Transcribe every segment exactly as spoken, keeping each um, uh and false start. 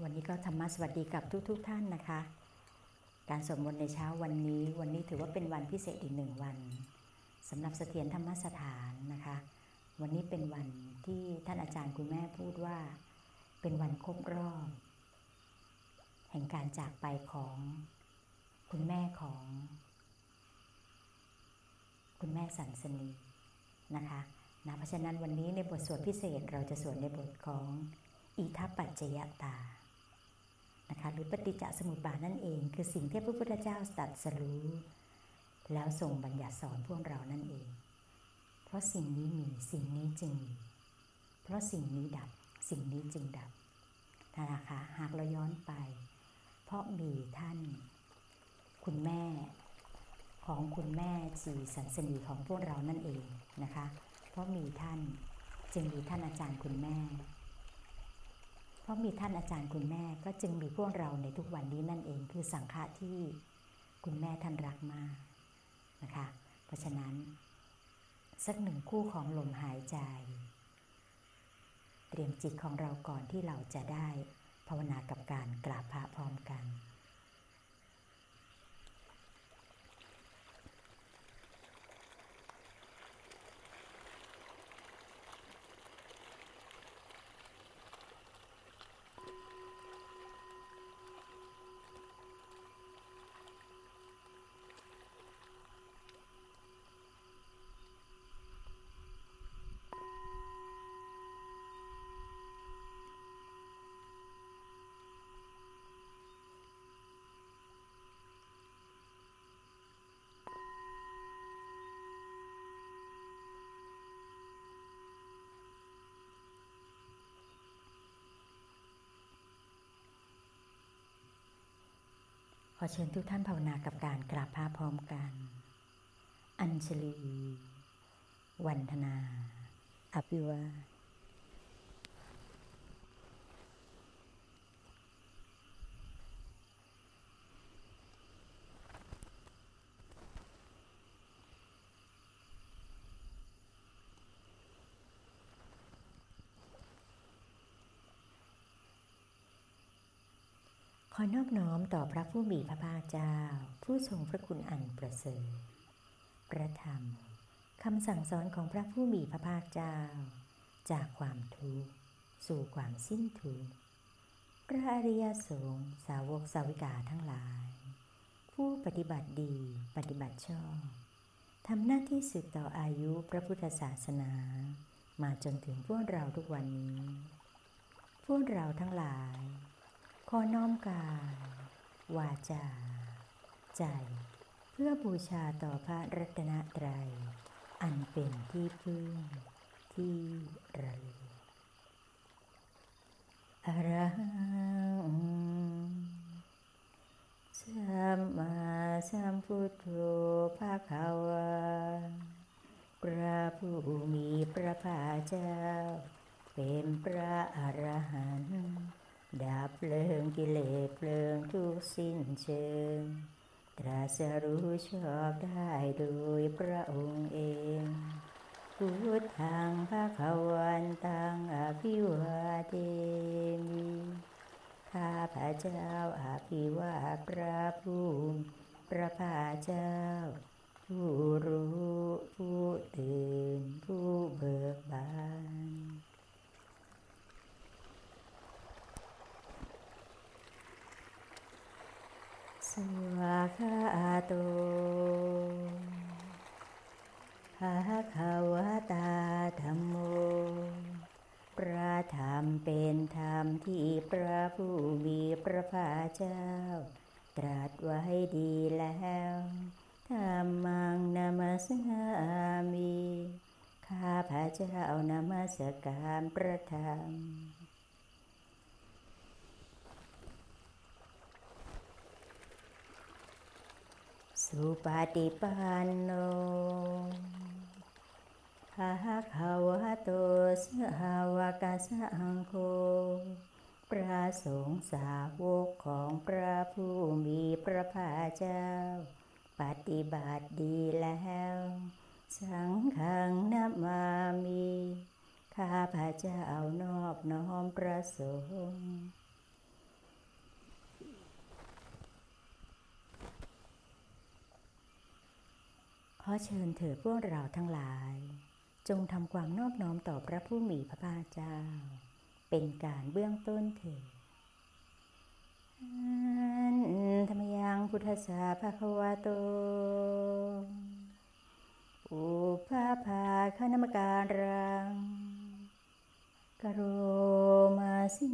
วันนี้ก็ธรรมะสวัสดีกับทุกๆ ท, ท่านนะคะการสวดมนต์ในเช้าวันนี้วันนี้ถือว่าเป็นวันพิเศษอีกหนึ่งวันสำหรับเสถียรธรรมสถานนะคะวันนี้เป็นวันที่ท่านอาจารย์คุณแม่พูดว่าเป็นวันครบรอบแห่งการจากไปของคุณแม่ของคุณแม่สันสนีนะคะนะเพราะฉะนั้นวันนี้ในบทสวดพิเศษเราจะสวดในบทของอิทัปปัจจยตานะคะหรือปฏิจจสมุปบาทนั่นเองคือสิ่งที่พระพุทธเจ้าตรัสรู้แล้วทรงบัญญัติสอนพวกเรานั่นเองเพราะสิ่งนี้มีสิ่งนี้จึงมีเพราะสิ่งนี้ดับสิ่งนี้จึงดับนะคะหากเราย้อนไปเพราะมีท่านคุณแม่ของคุณแม่ชีสันสนีของพวกเรานั่นเองนะคะเพราะมีท่านจึงมีท่านอาจารย์คุณแม่เพราะมีท่านอาจารย์คุณแม่ก็จึงมีพวกเราในทุกวันนี้นั่นเองคือสังฆะที่คุณแม่ท่านรักมากนะคะเพราะฉะนั้นสักหนึ่งคู่ของลมหายใจเตรียมจิตของเราก่อนที่เราจะได้ภาวนากับการกราบพระพร้อมกันขอเชิญทุกท่านภาวนากับการกราบพระพร้อมกันอัญชลีวันธนาอภิวาขอนอบน้อมต่อพระผู้มีพระภาคเจ้าผู้ทรงพระคุณอันประเสริฐพระธรรมคำสั่งสอนของพระผู้มีพระภาคเจ้าจากความทุกข์สู่ความสิ้นทุกข์พระอริยสงฆ์สาวกสาวิกาทั้งหลายผู้ปฏิบัติดีปฏิบัติชอบทำหน้าที่สืบต่ออายุพระพุทธศาสนามาจนถึงพวกเราทุกวันนี้พวกเราทั้งหลายขอน้อมกายวาจาใจเพื่อบูชาต่อพระรัตนตรัยอันเป็นที่พึ่งที่ระลึกอรหังสัมมาสัมพุทโธภะคะวาพระผู้มีพระภาคเจ้าเป็นพระอรหันต์ดับเพลิงกิเลสเพลิงทุกสิ้นเชิงตรัสรู้ชอบได้โดยพระองค์เองพุทธังภควันตังอภิวาเทมิข้าพระเจ้าอภิวาทพระผู้พระภาคเจ้าผู้รู้ผู้ตื่นผู้เบิกบานสวากขาโตภะคะวะตาธัมโมพระธรรมเป็นธรรมที่พระผู้มีพระภาคเจ้าตรัสไว้ดีแล้วธัมมังนามัสสามิข้าพระเจ้านมัสการพระธรรมสุปฏิปันโนภะคะวะโตสาวกสังโฆพระสงฆ์สาวกของพระผู้มีพระภาคเจ้าปฏิบัติดีแล้วสังฆังนัมมามิข้าพระเจ้านอบน้อมพระสงฆ์อเชิญเถิดพวกเราทั้งหลายจงทำความนอบน้อมต่อพระผู้มีพระภาคเจ้าเป็นการเบื้องต้นเถิดธรรมยังพุทธัสสะภะคะวะโตอุปาภาคณมการังกโรมาสิ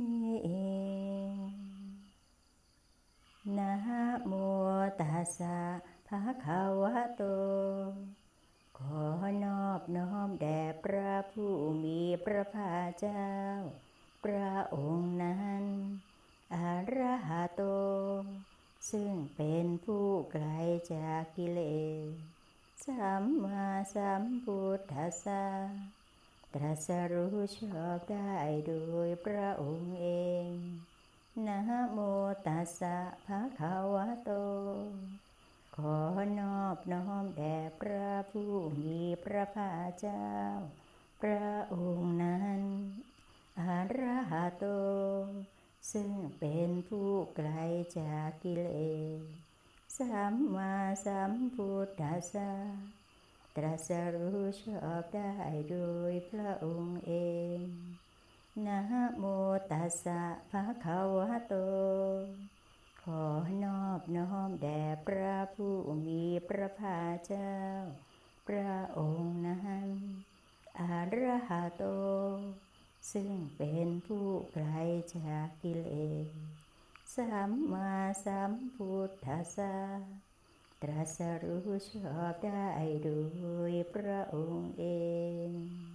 นะโมตัสสะภะคะวะโตขอนอบน้อมแด่พระผู้มีพระภาคเจ้าพระองค์นั้นอรหัตโตซึ่งเป็นผู้ไกลจากกิเลสสัมมาสัมพุทธัสสะตรัสรู้ชอบได้โดยพระองค์เองนะโมตัสสะภะคะวะโตขอนอบน้อมแด่พระผู้มีพระภาคเจ้าพระองค์นั้นอรหัตโตซึ่งเป็นผู้ไกลจากกิเลสสัมมาสัมพุทธัสสะตรัสรู้ชอบได้โดยพระองค์เองนะโมตัสสะภะคะวะโตขอนอบน้อมแด่พระผู้มีพระภาคเจ้าพระองค์นั้นอรหัตโตซึ่งเป็นผู้ไกลจากกิเลสสัมมาสัมพุทธัสสะตรัสรู้ชอบได้โดยพระองค์เอง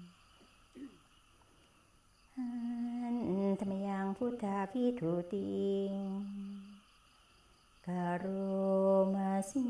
ธรรมยังพุทธาภิทุติกโรมาสิ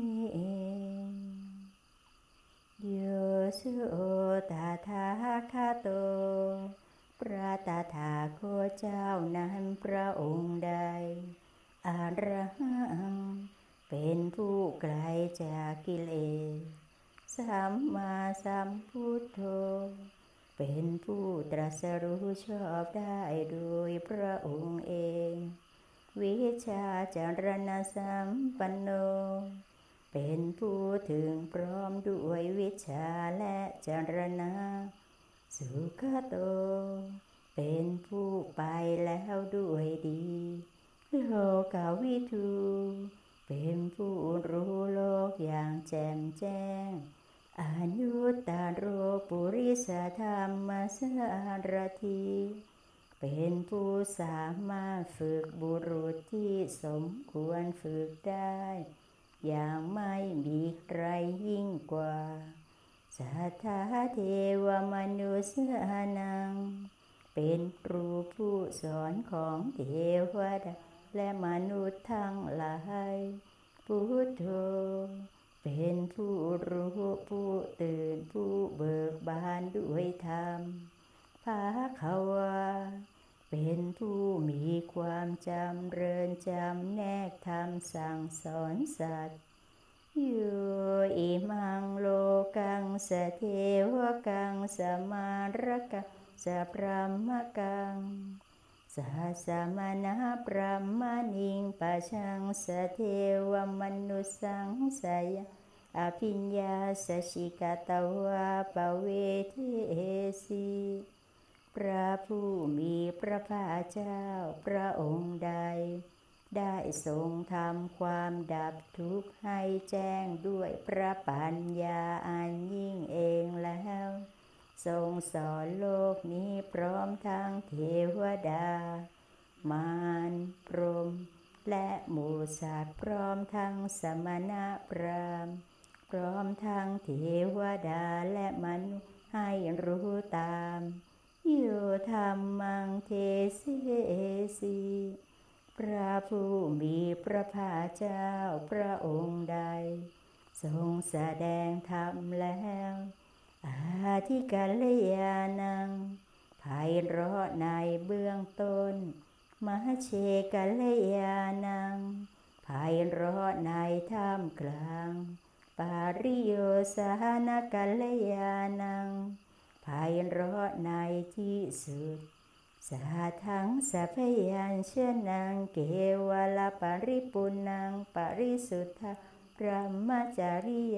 โยสุตถาคโตพระตถาคตเจ้านั้นพระองค์ใดอรหังเป็นผู้ไกลจากกิเลสสัมมาสัมพุทโธเป็นผู้ตรัสรู้ชอบได้โดยพระองค์เองวิชชาจารณสัมปันโนเป็นผู้ถึงพร้อมด้วยวิชาและจารณะสุขโตเป็นผู้ไปแล้วด้วยดีโลกวิทูเป็นผู้รู้โลกอย่างแจ่มแจ้งอนุตตโรปุริสธรรมสารถีเป็นผู้สามารถฝึกบุรุษที่สมควรฝึกได้อย่างไม่มีใครยิ่งกว่าสัทธาเทวมนุษย์นังเป็นครูผู้สอนของเทวดาและมนุษย์ทั้งหลายพุทโธเป็นผู้รู้ผู้ตื่นผู้เบิกบานด้วยธรรมภควาเป็นผู้มีความจำเริญจำแนกธรรมสั่งสอนสัตว์โยอิมังโลกังสเทวกังสมารกังสพรหมกังสหัสมนะพรหมณิงปะชังสเทวมนุสังสยอภิญญาสชิกตวะปเวเทสีพระผู้มีพระภาคเจ้าพระองค์ใดได้ทรงทำความดับทุกข์ให้แจ้งด้วยพระปัญญาอันยิ่งเองแล้วทรงสอนโลกนี้พร้อมทั้งเทวดามารพรหมและหมู่สัตว์พร้อมทั้งสมณพราหมณ์พร้อมทั้งเทวดาและมนุษย์ให้รู้ตามโยธรรมังเทเสสีพระผู้มีพระภาคเจ้าพระองค์ใดทรงแสดงธรรมแล้วอาทิกัลยาณังไพเราะในเบื้องต้นมหเชกัลยาณังไพเราะในท่ามกลางปาริโยสานกัลยาณังไพเราะในที่สุดสาทังสัพยัญชนะเกวลปริปุณังปริสุทธะพรหมจริยา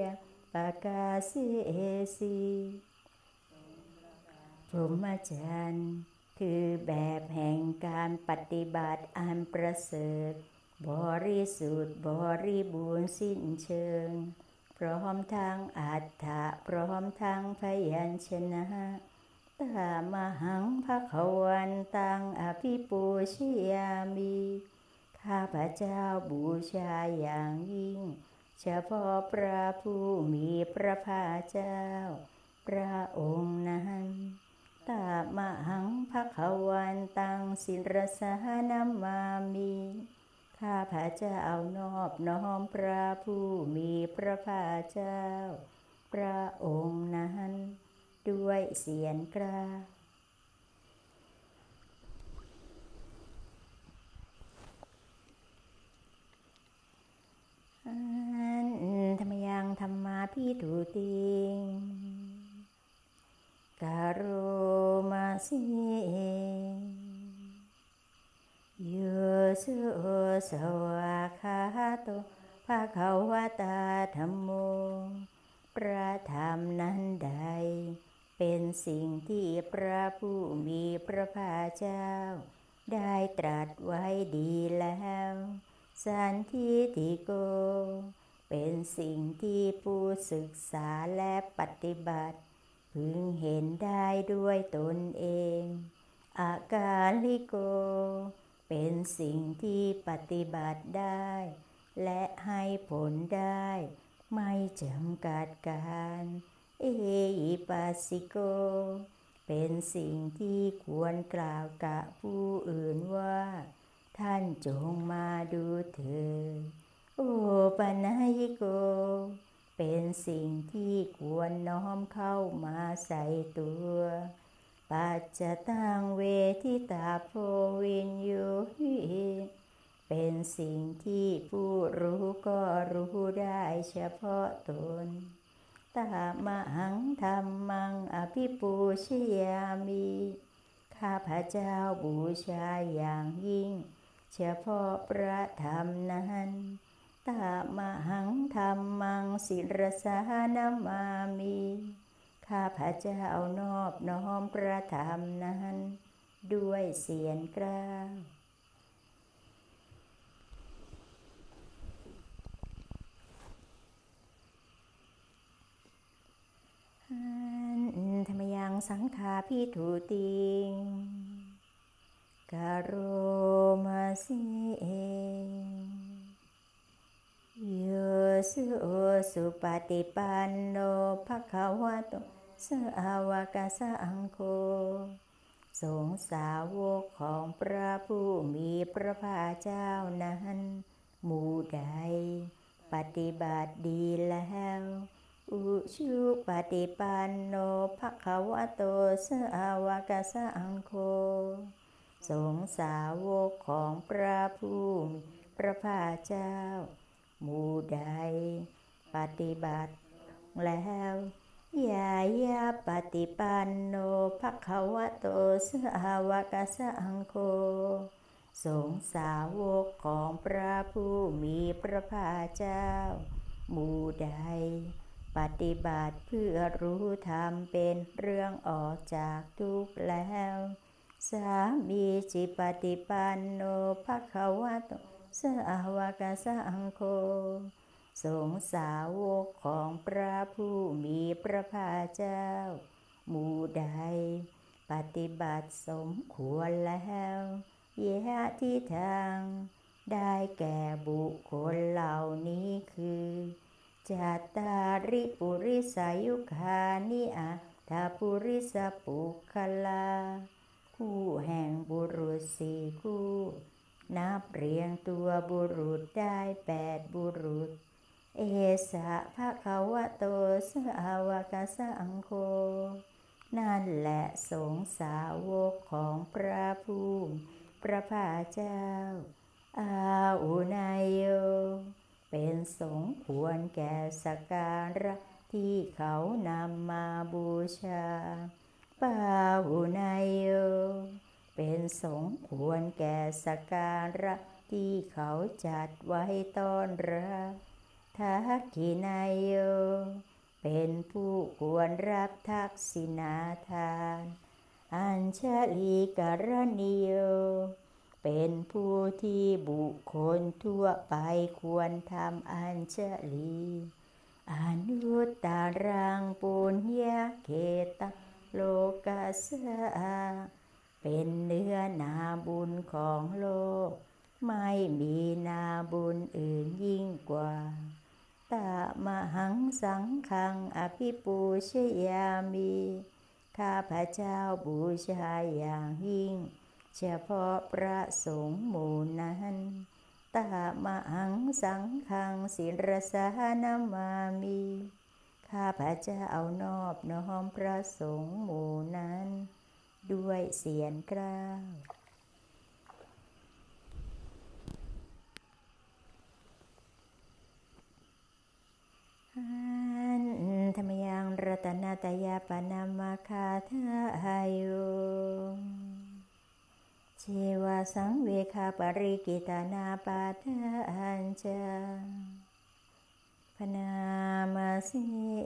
ปกาเสสีพรหมจรรย์คือแบบแห่งการปฏิบัติอันประเสริฐบริสุทธิ์บริบูรณ์สิ้นเชิงพร้อมทั้งอัฏฐะพร้อมทั้งพยัญชนะตามหังภคะวันตังอภิปูชยามิข้าพเจ้าบูชาอย่างยิ่งเฉพาะพระผู้มีพระภาคเจ้าพระองค์นั้นตามหังภคะวันตังศิรสหนามามิข้าพเจ้านอบน้อมพระผู้มีพระภาคเจ้าพระองค์นั้นด้วยเสียงกล้าวธรรมยังธรรมาภิทุติงกโรมาสิโยสุสวาคาโตภะคะวะตาธัมโมพระธรรมนั้นใดเป็นสิ่งที่พระผู้มีพระภาคเจ้าได้ตรัสไว้ดีแล้วสันทิฏฐิโกเป็นสิ่งที่ผู้ศึกษาและปฏิบัติพึงเห็นได้ด้วยตนเองอากาลิโกเป็นสิ่งที่ปฏิบัติได้และให้ผลได้ไม่จำกัดการเอหิปัสสิโกเป็นสิ่งที่ควรกล่าวกับผู้อื่นว่าท่านจงมาดูเถิดโอปนัยโกเป็นสิ่งที่ควรน้อมเข้ามาใส่ตัวปัจจตังเวทิตาโพวินโยหิเป็นสิ่งที่ผู้รู้ก็รู้ได้เฉพาะตนตามหังธรรมังอภิปูชยามิข้าพเจ้าบูชาอย่างยิ่งเฉพาะพระธรรมนั้นตามหังธรรมังศิรสหนามามิข้าพเจ้านอบน้อมพระธรรมนั้นด้วยเสียงกล้าวธรรมยังสังฆาภิทุติงกโรมาสิโยสุสุปฏิปันโนภคะวะโตสาวกสังโฆสงฆ์สาวกของพระผู้มีพระภาคเจ้านั้นหมู่ใดปฏิบัติดีแล้วอุชุปฏิปันโนภคะวะโตสาวกสังโฆสงฆ์สาวกของพระผู้มีพระภาคเจ้าหมู่ใดปฏิบัติแล้วยายาปฏิปันโนภคะวะโตสาวกสังโฆสงฆ์สาวกของพระผู้มีพระภาคเจ้าหมู่ใดปฏิบัติเพื่อรู้ธรรมเป็นเรื่องออกจากทุกข์แล้วสามีจิปฏิปันโนภคะวะโตสาวกสังโฆสงฆ์สาวกของพระผู้มีพระภาคเจ้าหมู่ใดปฏิบัติสมควรแล้วเยหะที่ทางได้แก่บุคคลเหล่านี้คือจัตตาริปุริสายุคานิอัตถปุริสปุคคลาคู่แห่งบุรุษสี่คู่นับเรียงตัวบุรุษได้แปดบุรุษเอสะภะคะวะโตสาวกสังโฆนั่นแหละสงฆ์สาวกของพระผู้พระภาคเจ้าอาอุนายโยเป็นสงฆ์ควรแก่สักการะที่เขานำมาบูชาปาหุนายโยเป็นสงฆ์ควรแก่สักการะที่เขาจัดไว้ต้อนรับทักขินายโยเป็นผู้ควรรับทักษิณาทานอัญชลีกรณีโยเป็นผู้ที่บุคคลทั่วไปควรทำอัญชลีอนุตตรังปุญญเขตโลกัสสะเป็นเนื้อนาบุญของโลกไม่มีนาบุญอื่นยิ่งกว่าตามหังสังฆังอภิปูชยามิข้าพระเจ้าบูชาอย่างยิ่งเฉพาะพระสงฆ์หมู่นั้นตามหังสังฆังศิรสานามามิข้าพระเจ้านอบน้อมพระสงฆ์หมู่นั้นด้วยเสียงกล้าวธรรมยังรัตนาตยาปนามาคาทายุเชวาสังเวคาปริกิตานาปาทานจาพนามาสิ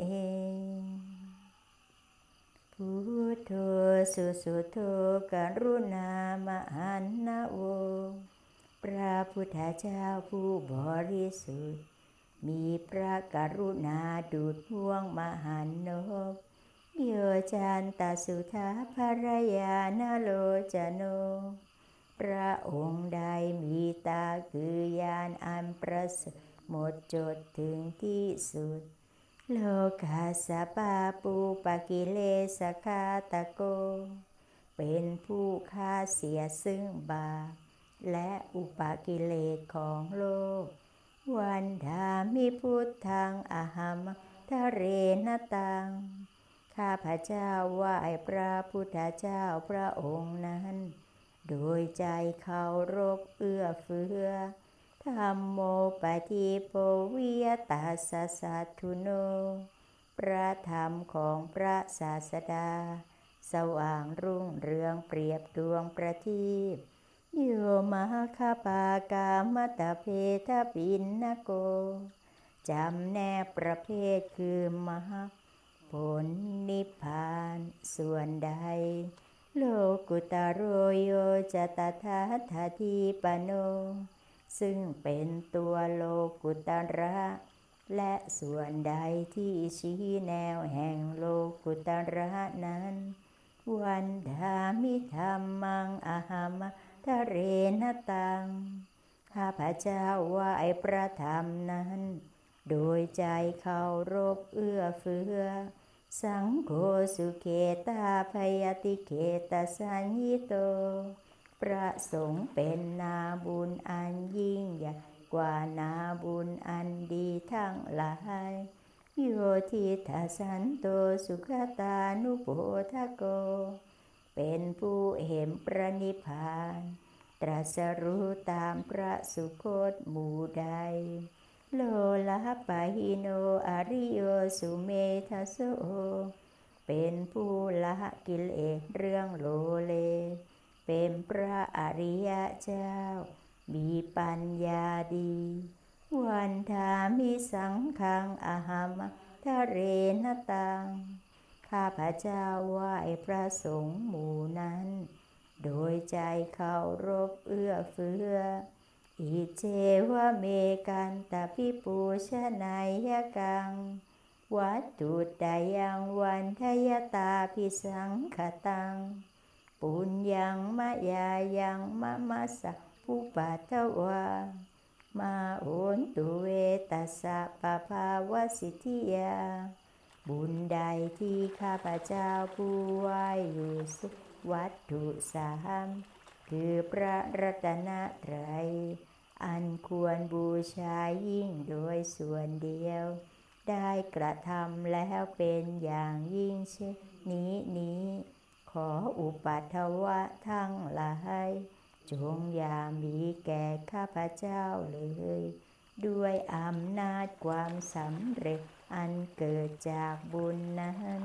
พุทโธสุสุโธกรุณามหันนะโวพระพุทธเจ้าผู้บริสุทธิ์มีพระกรุณาดุจห่วงมหันนบโยจันตสุธาภรยานโลจโนพระองค์ใดมีตาคือยานอันประเสริฐหมดจดถึงที่สุดโลกัสสปาปูปกิเลสคาตโกเป็นผู้ฆ่าเสียซึ่งบาปและอุปกิเลสของโลกวันธามิพุทธังอหัมทะเรนตังข้าพระเจ้าไหว้พระพุทธเจ้าพระองค์นั้นโดยใจเคารพเอื้อเฟื้อธัมโมปฏิโปวิยตัสสะสัทธุโนพระธรรมของพระศาสดาสว่างรุ่งเรืองเปรียบดวงประทีปโยมหคปากามตเพทปินนโกจำแนกประเภทคือมหาผลนิพพานส่วนใดโลกุตโรโยจตถาทาทีปโนซึ่งเป็นตัวโลกุตระและส่วนใดที่ชี้แนวแห่งโลกุตระนั้นวันธามิธัมมังอหัมทะเรนตังข้าพระเจ้าไหว้พระธรรมนั้นโดยใจเคารพเอื้อเฟื้อสังโฆสุเขตาพยติเขตสัญญิโตพระสงฆ์เป็นนาบุญอันยิ่งใหญ่กว่านาบุญอันดีทั้งหลายโยทิทัสสันโตสุขตานุโพธโกเป็นผู้เห็นพระนิพพานตรัสรู้ตามพระสุคตหมู่ใดโลละปะหิโนอริโยสุเมทัสโสเป็นผู้ละกิเลสเรื่องโลเลเป็นพระอริยเจ้ามีปัญญาดีวันธามิสังฆังอหัมทะเรนตังข้าพระเจ้าไหว้พระสงฆ์หมู่นั้นโดยใจเคารพเอื้อเฟื้ออิเจวะเมกันตปิปูชนายกังวัตถุดายังวันทยตาภิสังขตังปุญญังมะยายังมะมัสสะภูปัตวามาโอนตุเวตัสสะปะภาวสิทธิยาบุญใดที่ข้าพเจ้าผู้ไหว้อยู่สุวัตถุสามคือพระรัตนตรัยอันควรบูชายิ่งโดยส่วนเดียวได้กระทำแล้วเป็นอย่างยิ่งเช่นนี้นี้ขออุปัฏฐวะทั้งหลายจงอย่ามีแก่ข้าพเจ้าเลยด้วยอำนาจความสำเร็จอันเกิดจากบุญนั้น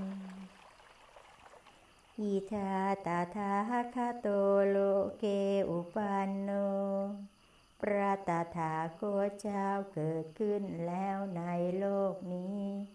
อิทาตาทาคาโตโลเกอุปันโนพระตถาคตเจ้าเกิดขึ้นแล้วในโลกนี้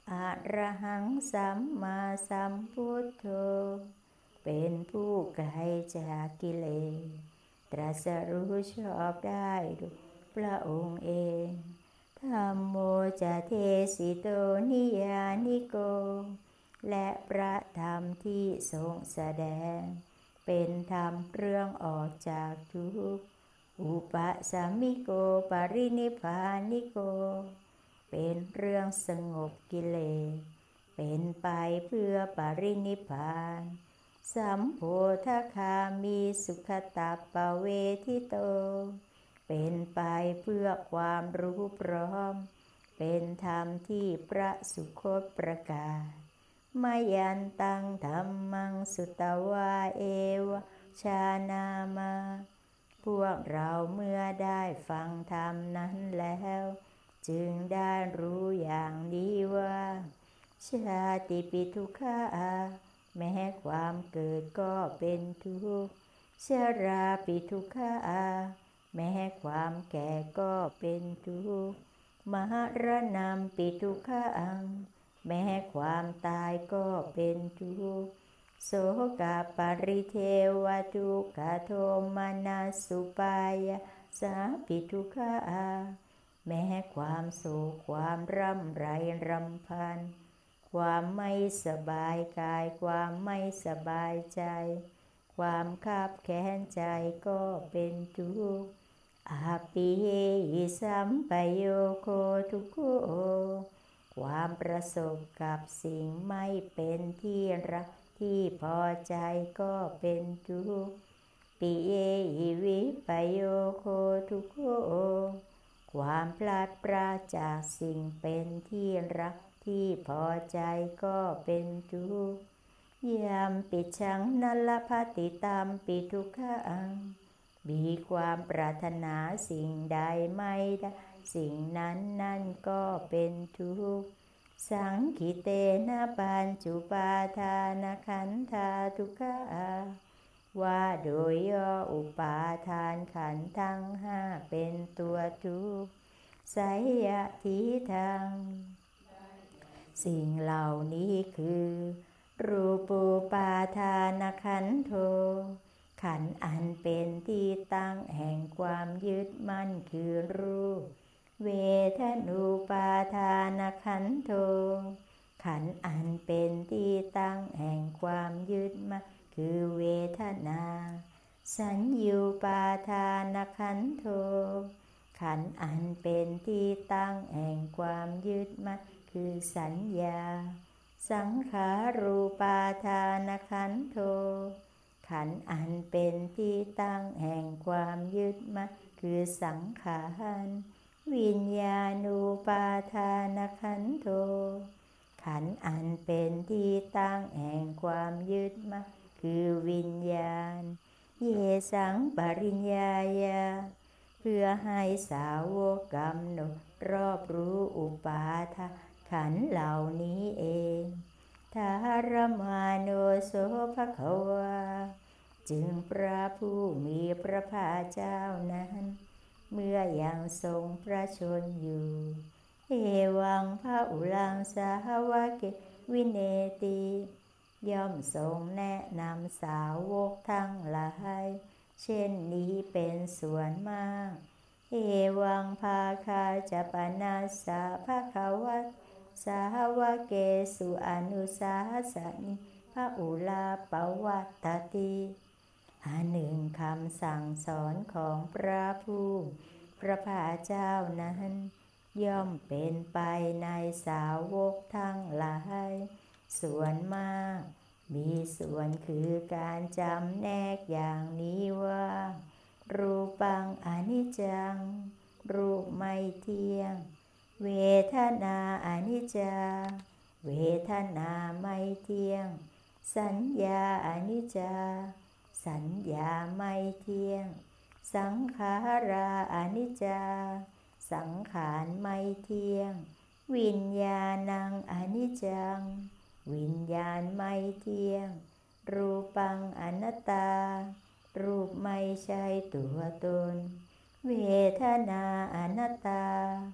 อะระหังสัมมาสัมพุทโธเป็นผู้ไกลจากกิเลสตรัสรู้ชอบได้ด้วยพระองค์เองธัมโมจะเทสิโตนิยานิโกและพระธรรมที่ทรงแสดงเป็นธรรมเรื่องออกจากทุกข์อุปสัมมิโกปรินิพพานิโกเป็นเรื่องสงบกิเลสเป็นไปเพื่อปรินิพพานสัมโพธคามีสุขตัปปเวทิโตเป็นไปเพื่อความรู้พร้อมเป็นธรรมที่พระสุคตประกาศมายันตังธัมมังสุตวาเอวชานามาพวกเราเมื่อได้ฟังธรรมนั้นแล้วจึงได้รู้อย่างนี้ว่าชาติปิทุกขาแม้ความเกิดก็เป็นทุกข์ชราปิทุกขาแม้ความแก่ก็เป็นทุกข์มรณะปิทุกขังแม้ความตายก็เป็นทุกข์โสกปริเทวทุกขโทมนัสสุปายาสาปิทุกขาแม้ความโศกความร่ำไรรำพันความไม่สบายกายความไม่สบายใจความคับแค้นใจก็เป็นทุกข์อาปิหิสัมปโยโคทุกโขความประสบกับสิ่งไม่เป็นที่รักที่พอใจก็เป็นทุกข์ปิเยหิวิปโยโคทุกโขความพลาดพลาดจากสิ่งเป็นที่รักที่พอใจก็เป็นทุกข์ยามปิชังนัลภติตามปิทุกขังมีความปรารถนาสิ่งใดไม่ได้สิ่งนั้นนั่นก็เป็นทุกข์สังขิเตนะปัญจุปาทานขันธาทุกขาว่าโดยย่ออุปาทานขันธ์ทั้งห้าเป็นตัวทุกข์ไสยทิทังสิ่งเหล่านี้คือรูปูปาทานขันโธขันธ์อันเป็นที่ตั้งแห่งความยึดมั่นคือรูปเวทนูปาทานขันโธขันธ์อันเป็นที่ตั้งแห่งความยึดมั่นคือเวทนาสัญญูปาทานขันโธขันธ์อันเป็นที่ตั้งแห่งความยึดมั่นคือสัญญาสังขารูปาทานขันโธขันธ์อันเป็นที่ตั้งแห่งความยึดมั่นคือสังขารวิญญาณูปาทานขันโธขันธ์อันเป็นที่ตั้งแห่งความยึดมั่นคือวิญญาณเยสังปริญญายาเพื่อให้สาวกกำหนดรอบรู้อุปาทานขันธ์เหล่านี้เองทารมาโนโสภควาจึงพระผู้มีพระภาคเจ้านั้นเมื่อยังทรงพระชนอยู่เอวังพระอุลังสาวกวิเนติย่อมทรงแนะนำสาวกทั้งหลายเช่นนี้เป็นส่วนมากเอวังภาคาจะปนัสสะภะคะวะสาวกเกสุอนุสาสนิพระอุลาปวัตตติอันหนึ่งคำสั่งสอนของพระผู้พระภาคเจ้านั้นย่อมเป็นไปในสาวกทั้งหลายส่วนมากมีส่วนคือการจำแนกอย่างนี้ว่ารูปังอนิจจังรูปไม่เที่ยงเวทนาอนิจจาเวทนาไม่เที่ยงสัญญาอนิจจาสัญญาไม่เที่ยงสังขาราอนิจจาสังขารไม่เที่ยงวิญญาณังอนิจจังวิญญาณไม่เที่ยงรูปังอนัตตารูปไม่ใช่ตัวตนเวทนาอนัตตาเ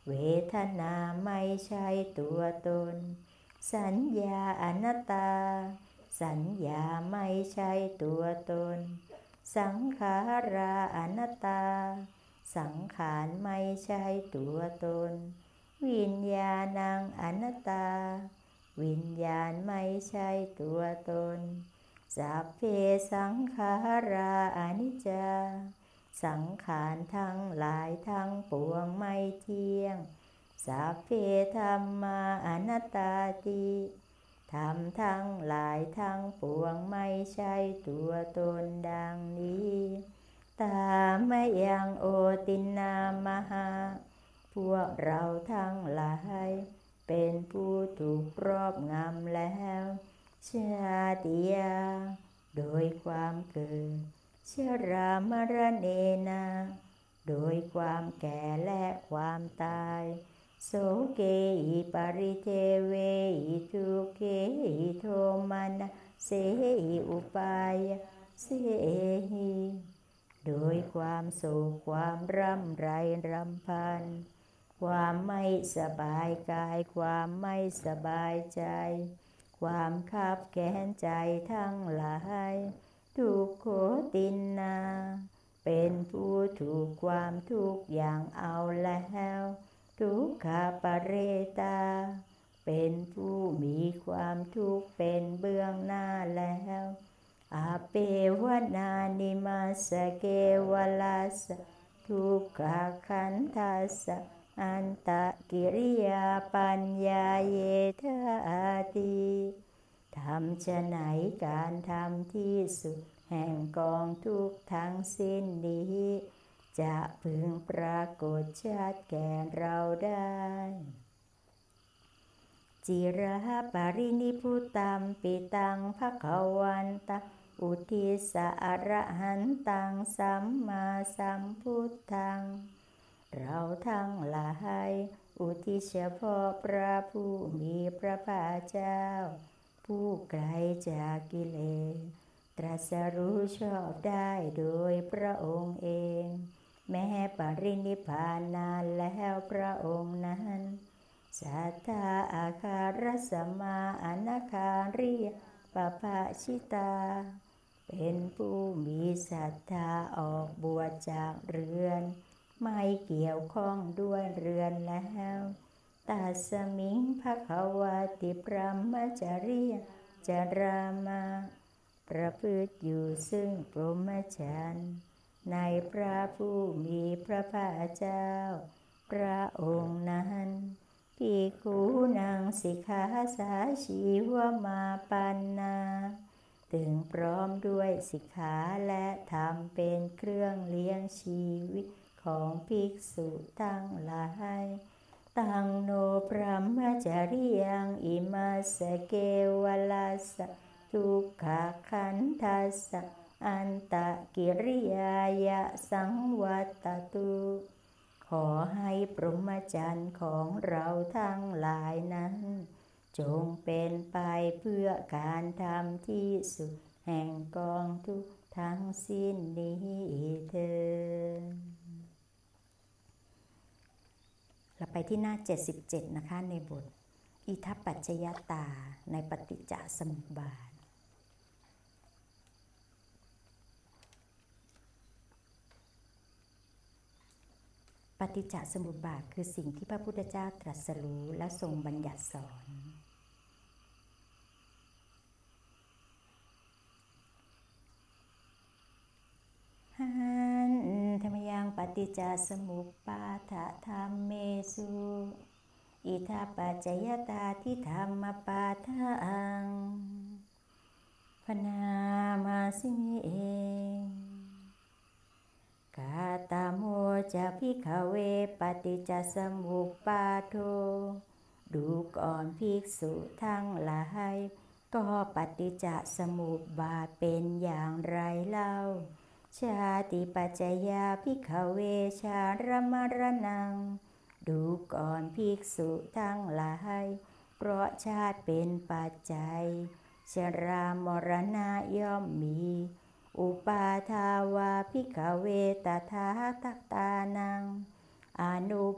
เวทนาไม่ใช่ตัวตนสัญญาอนัตตาสัญญาไม่ใช่ตัวตนสังขาราอนัตตาสังขารไม่ใช่ตัวตนวิญญาณังอนัตตาวิญญาณไม่ใช่ตัวตนสัพเพสังขาราอนิจจาสังขารทั้งหลายทั้งปวงไม่เที่ยงสัพเพธัมมาอนัตตาติธรรมทั้งหลายทั้งปวงไม่ใช่ตัวตนดังนี้ตามยังโอตินนามหาพวกเราทั้งหลายเป็นผู้ถูกครอบงำแล้วชาติยาโดยความเกิดชรามรณะนาโดยความแก่และความตายโสเกหิปริเทเวหิทุเกหิโทมานะเสหิอุปายาเสหิโดยความโศกความร่ำไรรำพันความไม่สบายกายความไม่สบายใจความคับแค้นใจทั้งหลายทุกโขตินนาเป็นผู้ถูกความทุกข์อย่างเอาแล้วทุกขปเรตาเป็นผู้มีความทุกข์เป็นเบื้องหน้าแล้วอาเปวนานิมาสเกวลาสทุกขขันธัสสะอันตกิริยาปัญญาเยธาติทำจะไหนการทำที่สุดแห่งกองทุกข์ทั้งสิ้นนี้จะพึงปรากฏชัดแก่เราได้จิระปรินิพุตัมปิตังภคะวันตังอุทิสะอรหันตังสัมมาสัมพุทธังเราทั้งหลายอุทิศเฉพาะพระผู้มีพระภาคเจ้าผู้ไกลจากกิเลสตรัสรู้ชอบได้โดยพระองค์เองแม้ปรินิพพานนานแล้วพระองค์นั้นสัทธาอาคารสัมมาอนาคาริยปภาชิตาเป็นผู้มีศรัทธาออกบวชจากเรือนไม่เกี่ยวข้องด้วยเรือนแล้วตัสมิงภควติพรหมจริยจารามาประพฤติอยู่ซึ่งพรหมจรรย์ในพระผู้มีพระภาคเจ้าพระองค์นั้นภิกขุนังสิกขาสาชีวมาปันนาถึงพร้อมด้วยสิกขาและธรรมเป็นเครื่องเลี้ยงชีวิตของภิกษุทั้งหลายตังโนพรหมจริยังอิมาสเกวลาสทุกขขันธัสสะอันตกิริยายะสังวัตตุขอให้พรหมจรรย์ของเราทั้งหลายนั้นจงเป็นไปเพื่อการทำที่สุดแห่งกองทุกข์ทั้งสิ้นนี้เถิดเราไปที่หน้าเจ็ดสิบเจ็ดนะคะในบทอิทัปปัจจยตาในปฏิจจสมุปบาทปฏิจจสมุปบาทคือสิ่งที่พระพุทธเจ้าตรัสรู้และทรงบัญญัติสอนหันธรรมยังปฏิจจสมุปบาทธรรมเมสุอิทัปปัจจยตาทิธรรมปาทังพนามาสิเองกาตาโมจะภิกขเวปฏิจจสมุปบาโทดูก่อนภิกษุทั้งหลายก็ปฏิจจสมุปบาทเป็นอย่างไรเล่าชาติปัจจยาภิกขเวชารมรณังดูก่อนภิกษุทั้งหลายเพราะชาติเป็นปัจจัยชรามรณะย่อมมีอุปาทาวาภิกขเวตถาคตานังอนุปา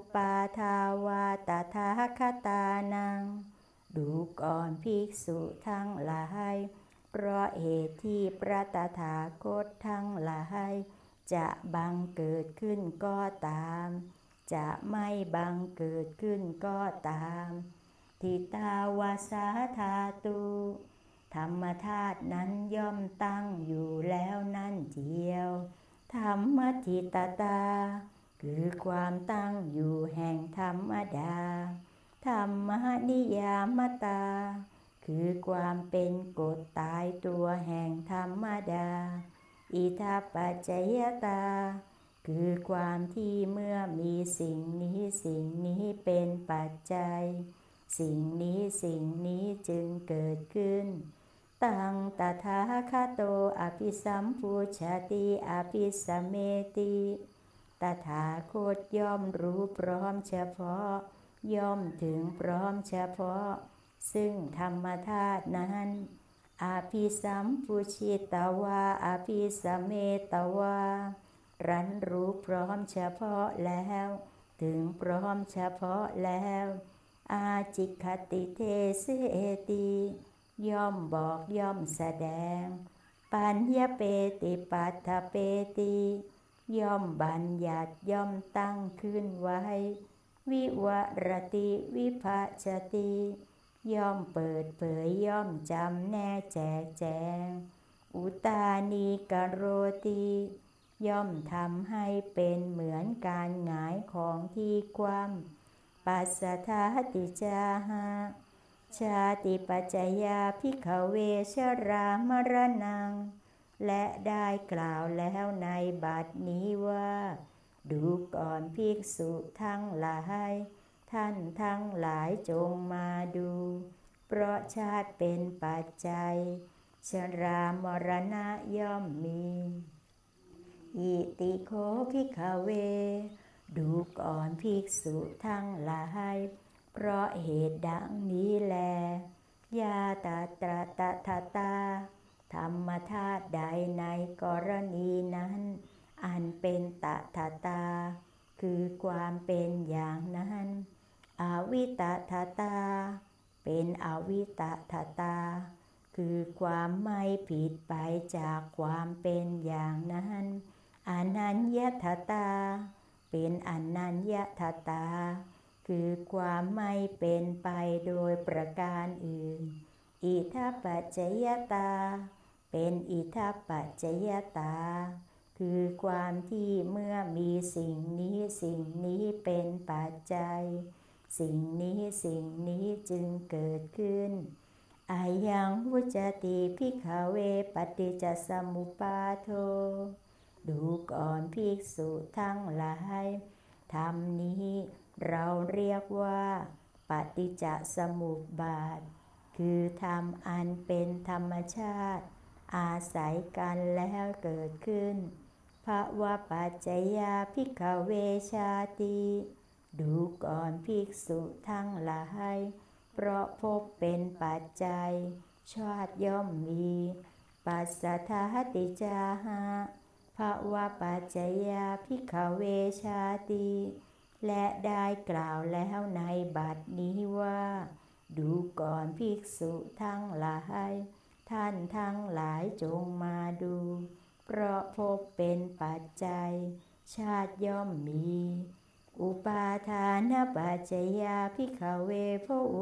ทาวาตถาคตานังดูก่อนภิกษุทั้งหลายเพราะเหตุที่พระตถาคตทั้งหลายจะบังเกิดขึ้นก็ตามจะไม่บังเกิดขึ้นก็ตามทิตาวาสาธาตุธรรมธาตุนั้นย่อมตั้งอยู่แล้วนั่นเจียวธรรมทิตตาคือความตั้งอยู่แห่งธรรมดาธรรมนิยามตาคือความเป็นกฎตายตัวแห่งธรรมดาอิทัปปัจจยตาคือความที่เมื่อมีสิ่งนี้สิ่งนี้เป็นปัจจัยสิ่งนี้สิ่งนี้จึงเกิดขึ้นตังตถาคโตอภิสัมพุชติอภิสัมเมติตถาคตย่อมรู้พร้อมเฉพาะย่อมถึงพร้อมเฉพาะซึ่งธรรมธาตุนั้นอภิสัมพุชิตวาอภิสัมเมตวารั้นรู้พร้อมเฉพาะแล้วถึงพร้อมเฉพาะแล้วอาจิคติเทเสติย่อมบอกย่อมแสดงปัญญเปติปัฏฐเปติย่อมบัญญัติย่อมตั้งขึ้นไว้วิวรติวิภัชติย่อมเปิดเผยย่อมจำแนกแจกแจงอุตานีกโรติย่อมทำให้เป็นเหมือนการหงายของที่คว่ำปัสสทาติจาหะชาติปัจจยาภิกขเวชรามรณังและได้กล่าวแล้วในบัดนี้ว่าดูก่อนภิกษุทั้งหลายท่านทั้งหลายจงมาดูเพราะชาติเป็นปัจจัยชรามรณะย่อมมีอิติโขภิกขเวดูก่อนภิกษุทั้งหลายเพราะเหตุดังนี้แลยาตาตระตถาตาธรรมธาตุใดในกรณีนั้นอันเป็นตถาตาคือความเป็นอย่างนั้นอวิตถาตาเป็นอวิตถาตาคือความไม่ผิดไปจากความเป็นอย่างนั้นอนัญญถาตาเป็นอนัญญถาตาคือความไม่เป็นไปโดยประการอื่นอิทัปปัจจยตาเป็นอิทัปปัจจยตาคือความที่เมื่อมีสิ่งนี้สิ่งนี้เป็นปัจจัยสิ่งนี้สิ่งนี้จึงเกิดขึ้นอายังวุจติภิกขเวปฏิจจสมุปบาโทดูก่อนภิกษุทั้งหลายธรรมนี้เราเรียกว่าปฏิจจสมุปบาทคือธรรมอันเป็นธรรมชาติอาศัยกันแล้วเกิดขึ้นภวปัจจยาภิกขเวชาติดูก่อนภิกษุทั้งหลายเพราะพบเป็นปัจจัยชาติย่อมมีปัสสทาติจาหะภวปัจจยาภิกขเวชาติและได้กล่าวแล้วในบัดนี้ว่าดูก่อนภิกษุทั้งหลายท่านทั้งหลายจงมาดูเพราะพบเป็นปัจจัยชาติย่อมมีอุปาทานปัจจยาภิกขเวภโว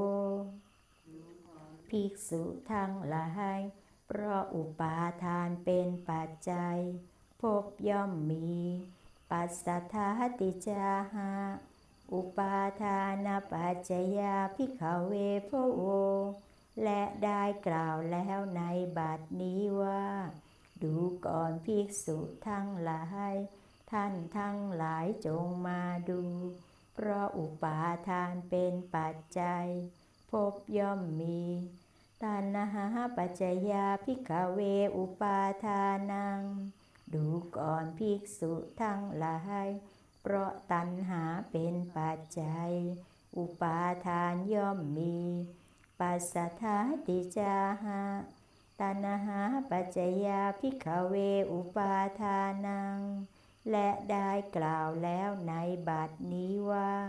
ภิกษุทั้งหลายเพราะอุปาทานเป็นปัจจัยพบย่อมมีปัสสัทธาติจาหะอุปาทานปัจจยาภิกขเวภโวและได้กล่าวแล้วในบัดนี้ว่าดูก่อนภิกษุทั้งหลายท่านทั้งหลายจงมาดูเพราะอุปาทานเป็นปัจจัยพบย่อมมีตัณหาปัจจยาภิกขเวอุปาทานังดูก่อนภิกษุทั้งหลายเพราะตัณหาเป็นปัจจัยอุปาทานย่อมมีปัสสัทธาติจาหะตัณหาปัจจยาภิกขเวอุปาทานังและได้กล่าวแล้วในบัดนี้ว่า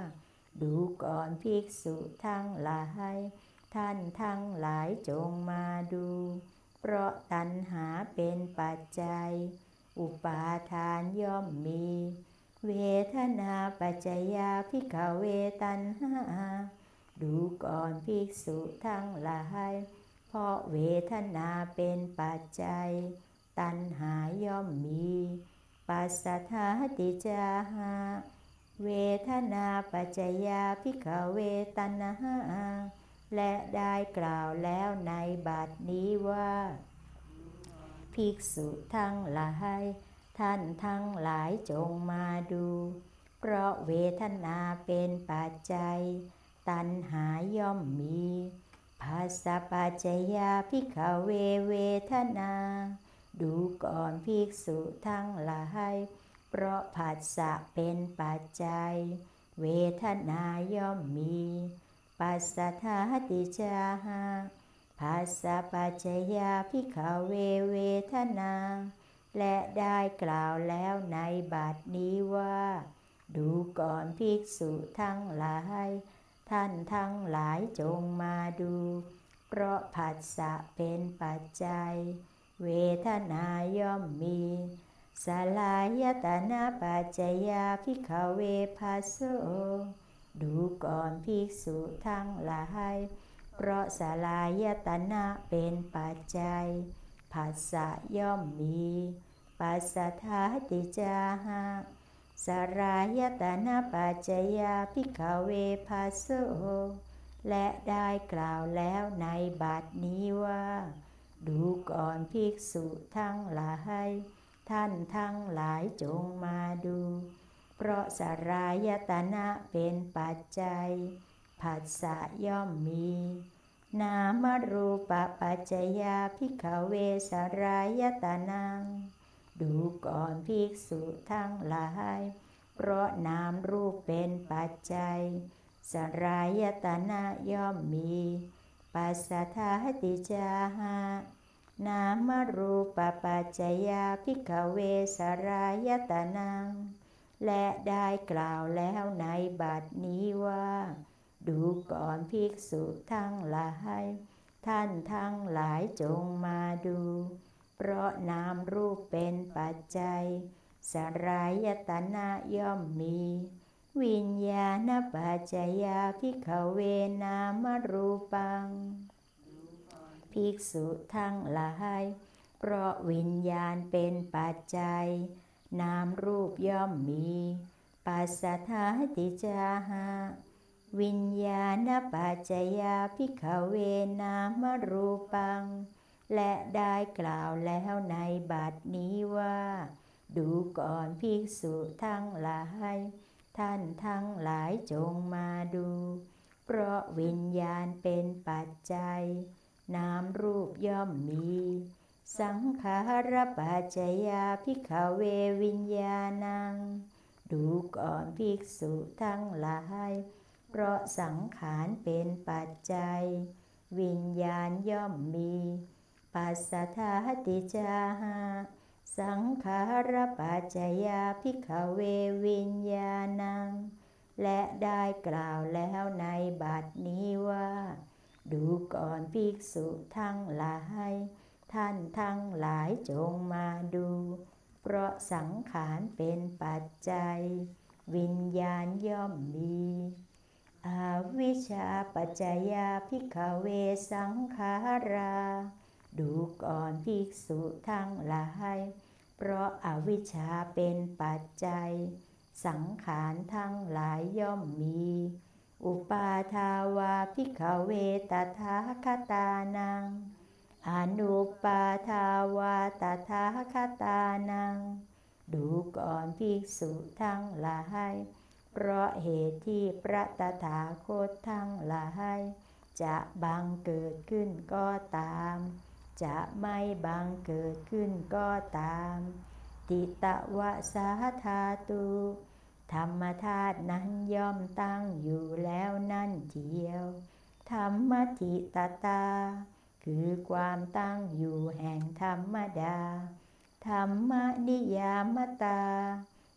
ดูก่อนภิกษุทั้งหลายท่านทั้งหลายจงมาดูเพราะตัณหาเป็นปัจจัยอุปาทานย่อมมีเวทนาปัจจยาภิกขเวตัณหาดูก่อนภิกษุทั้งหลายเพราะเวทนาเป็นปัจจัยตัณหาย่อมมีปัสสัทธาติจาหาเวทนาปัจจยาภิกขเวตัณหาและได้กล่าวแล้วในบัดนี้ว่าภิกษุทั้งหลายท่านทั้งหลายจงมาดูเพราะเวทนาเป็นปัจจัยตัณหาย่อมมีภาษาปัจจยาภิกขเวเวทนาดูก่อนภิกษุทั้งหลายเพราะผัสสะเป็นปัจจัยเวทนาย่อมมีปัสสัทธาติจาหาภาษาปัจจยาภิกขเวเวทนาและได้กล่าวแล้วในบัดนี้ว่าดูก่อนภิกษุทั้งหลายท่านทั้งหลายจงมาดูเพราะผัสสะเป็นปัจจัยเวทนาย่อมมีสลายตนะปัจจยาภิกขเวภัสโสดูก่อนภิกษุทั้งหลายเพราะสลายตนะเป็นปัจจัยผัสสะย่อมมีปัสสัทธาติจาหาสลายตนะปัจจยาภิกขเวภัสโสและได้กล่าวแล้วในบัดนี้ว่าดูก่อนภิกษุทั้งหลายท่านทั้งหลายจงมาดูเพราะสลายตนะเป็นปัจจัยผัสสะย่อมมีนามรูปปัจจยาภิกขเวสลายตนะดูก่อนภิกษุทั้งหลายเพราะนามรูปเป็นปัจจัยสลายตนะย่อมมีปัสสัทธาติจาหานามรูปปัจจยาภิกขเวสลายตนะและได้กล่าวแล้วในบัดนี้ว่าดูก่อนภิกษุทั้งหลายท่านทั้งหลายจงมาดูเพราะนามรูปเป็นปัจจัยสลายตนะย่อมมีวิญญาณปัจจยาภิกขเวนามรูปังภิกษุทั้งหลายเพราะวิญญาณเป็นปัจจัยนามรูปย่อมมีปัสสัทธาติจาหาวิญญาณปัจจยาภิกขเวนามรูปังและได้กล่าวแล้วในบัดนี้ว่าดูก่อนภิกษุทั้งหลายท่านทั้งหลายจงมาดูเพราะวิญญาณเป็นปัจจัยนามรูปย่อมมีสังขารปัจจยาภิกขเววิญญาณังดูก่อนภิกษุทั้งหลายเพราะสังขารเป็นปัจจัยวิญญาณย่อมมีปัสสัทธาติจาหาสังขารปัจจยาภิกขเววิญญาณังและได้กล่าวแล้วในบัดนี้ว่าดูก่อนภิกษุทั้งหลายท่านทั้งหลายจงมาดูเพราะสังขารเป็นปัจจัยวิญญาณย่อมมีอวิชชาปัจจยาภิกขเวสังขาราดูก่อนภิกษุทั้งหลายเพราะอวิชชาเป็นปัจจัยสังขารทั้งหลายย่อมมีอุปาทาวาภิกขเวตถาคตานังอนุปาทาวาตถาคตานังดูก่อนภิกษุทั้งหลายเพราะเหตุที่พระตถาคตทั้งหลายจะบังเกิดขึ้นก็ตามจะไม่บังเกิดขึ้นก็ตามติตวสาธาตุธรรมธาตุนั้นย่อมตั้งอยู่แล้วนั่นเทียวธรรมทิตตาคือความตั้งอยู่แห่งธรรมดาธรรมนิยามตา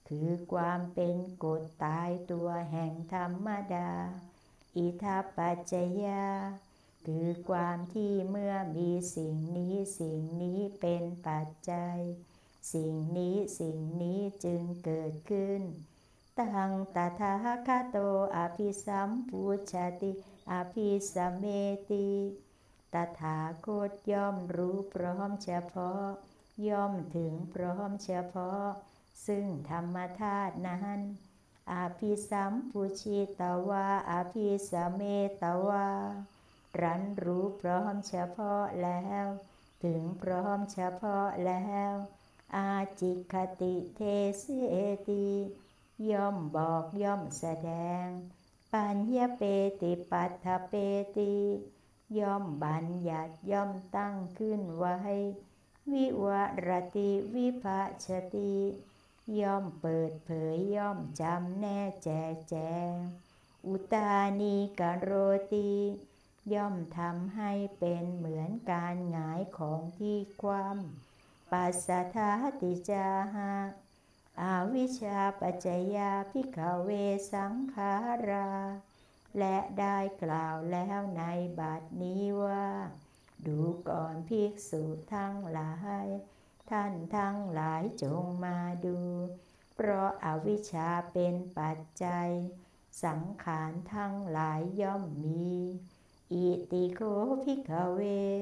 คือความเป็นกฎตายตัวแห่งธรรมดาอิทัปปัจจยาคือความที่เมื่อมีสิ่งนี้สิ่งนี้เป็นปัจจัยสิ่งนี้สิ่งนี้จึงเกิดขึ้นตังตถาคโตอภิสัมพุชฌติอภิสัมเมติตถาคตย่อมรู้พร้อมเฉพาะย่อมถึงพร้อมเฉพาะซึ่งธรรมธาตุนั้นอภิสัมพุชิตวาอภิสัมเมตวารั้นรู้พร้อมเฉพาะแล้วถึงพร้อมเฉพาะแล้วอาจิคติเทเสติย่อมบอกย่อมแสดงปัญญเปติปัฏฐเปติย่อมบัญญัติย่อมตั้งขึ้นไว้วิวรติวิภัชชติย่อมเปิดเผยย่อมจำแนกแจกแจงอุตานีกโรติย่อมทำให้เป็นเหมือนการหงายของที่คว่ำปัสสัทธาติจาหะอวิชชาปัจจยาภิกขเวสังขาราและได้กล่าวแล้วในบัดนี้ว่าดูก่อนภิกษุทั้งหลายท่านทั้งหลายจงมาดูเพราะอวิชชาเป็นปัจจัยสังขารทั้งหลายย่อมมีอิติโขภิกขเว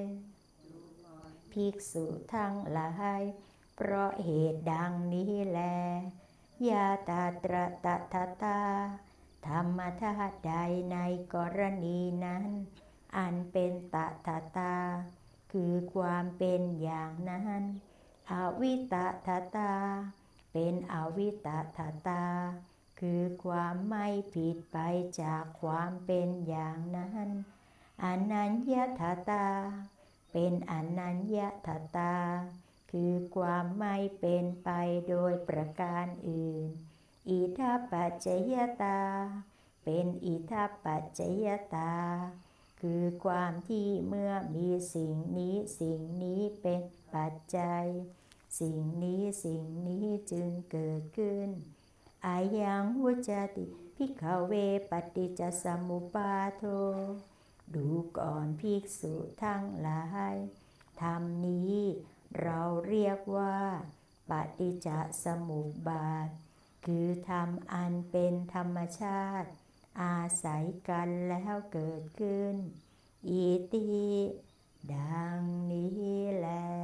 ภิกษุทั้งหลายเพราะเหตุดังนี้แลยาตาตระตถาตาธรรมธาตุใดในกรณีนั้นอันเป็นตถาตาคือความเป็นอย่างนั้นอวิตถาตาเป็นอวิตถาตาคือความไม่ผิดไปจากความเป็นอย่างนั้นอนัญญถาตาเป็นอนัญญถาตาคือความไม่เป็นไปโดยประการอื่นอิทัปปัจจยตาเป็นอิทัปปัจจยตาคือความที่เมื่อมีสิ่งนี้สิ่งนี้เป็นปัจจัยสิ่งนี้สิ่งนี้จึงเกิดขึ้นอายังวุจติภิกขเวปฏิจจสมุปบาโทดูก่อนภิกษุทั้งหลายธรรมนี้เราเรียกว่าปฏิจจสมุปบาทคือธรรมอันเป็นธรรมชาติอาศัยกันแล้วเกิดขึ้นอิติดังนี้แล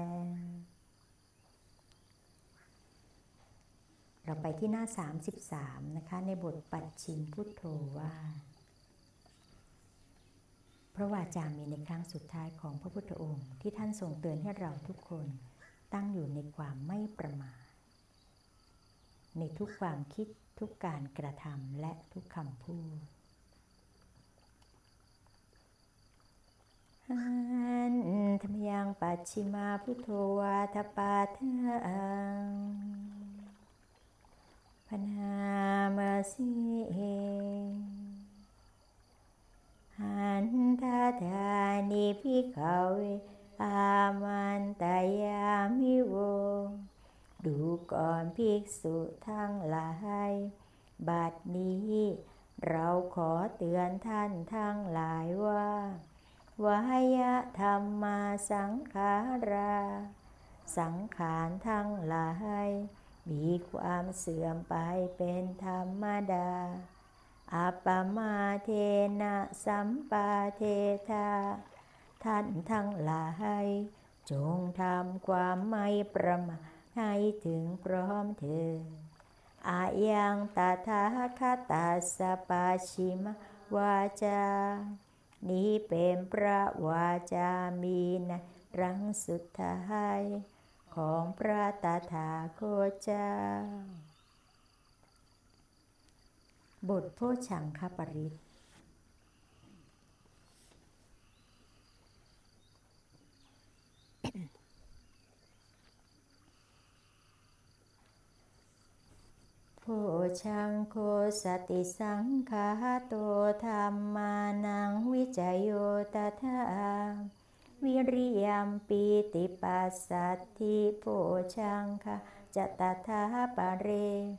เราไปที่หน้าสามสิบสามนะคะในบทปัจฉิมพุทโธว่าพระวาจามีในครั้งสุดท้ายของพระพุทธองค์ที่ท่านทรงเตือนให้เราทุกคนตั้งอยู่ในความไม่ประมาทในทุกความคิดทุกการกระทำและทุกคำพูดหันธรรมยังปัจฉิมาพุทโธวาทปาทังพนามาสิหันทาธานิภิกขเวอามันตายามิโวดูก่อนภิกษุทั้งหลายบัดนี้เราขอเตือนท่านทั้งหลายว่าวายธรรมาสังขาราสังขารทั้งหลายมีความเสื่อมไปเป็นธรรมดาอัปปมาเทนะสัมปาเทธาท่านทั้งหลายจงทำความไม่ประมาทให้ถึงพร้อมเถิดอายังตถาคตาสปาชิมวาจานี้เป็นพระวาจามีในครั้งสุดท้ายของพระตถาคตเจ้าบทโพชฌังคปริตโพชังโคสติสังฆาโตธัมมานังวิจโยตถาวิริยัมปีติปัสสัทธิโพชังคะจตถาปะเร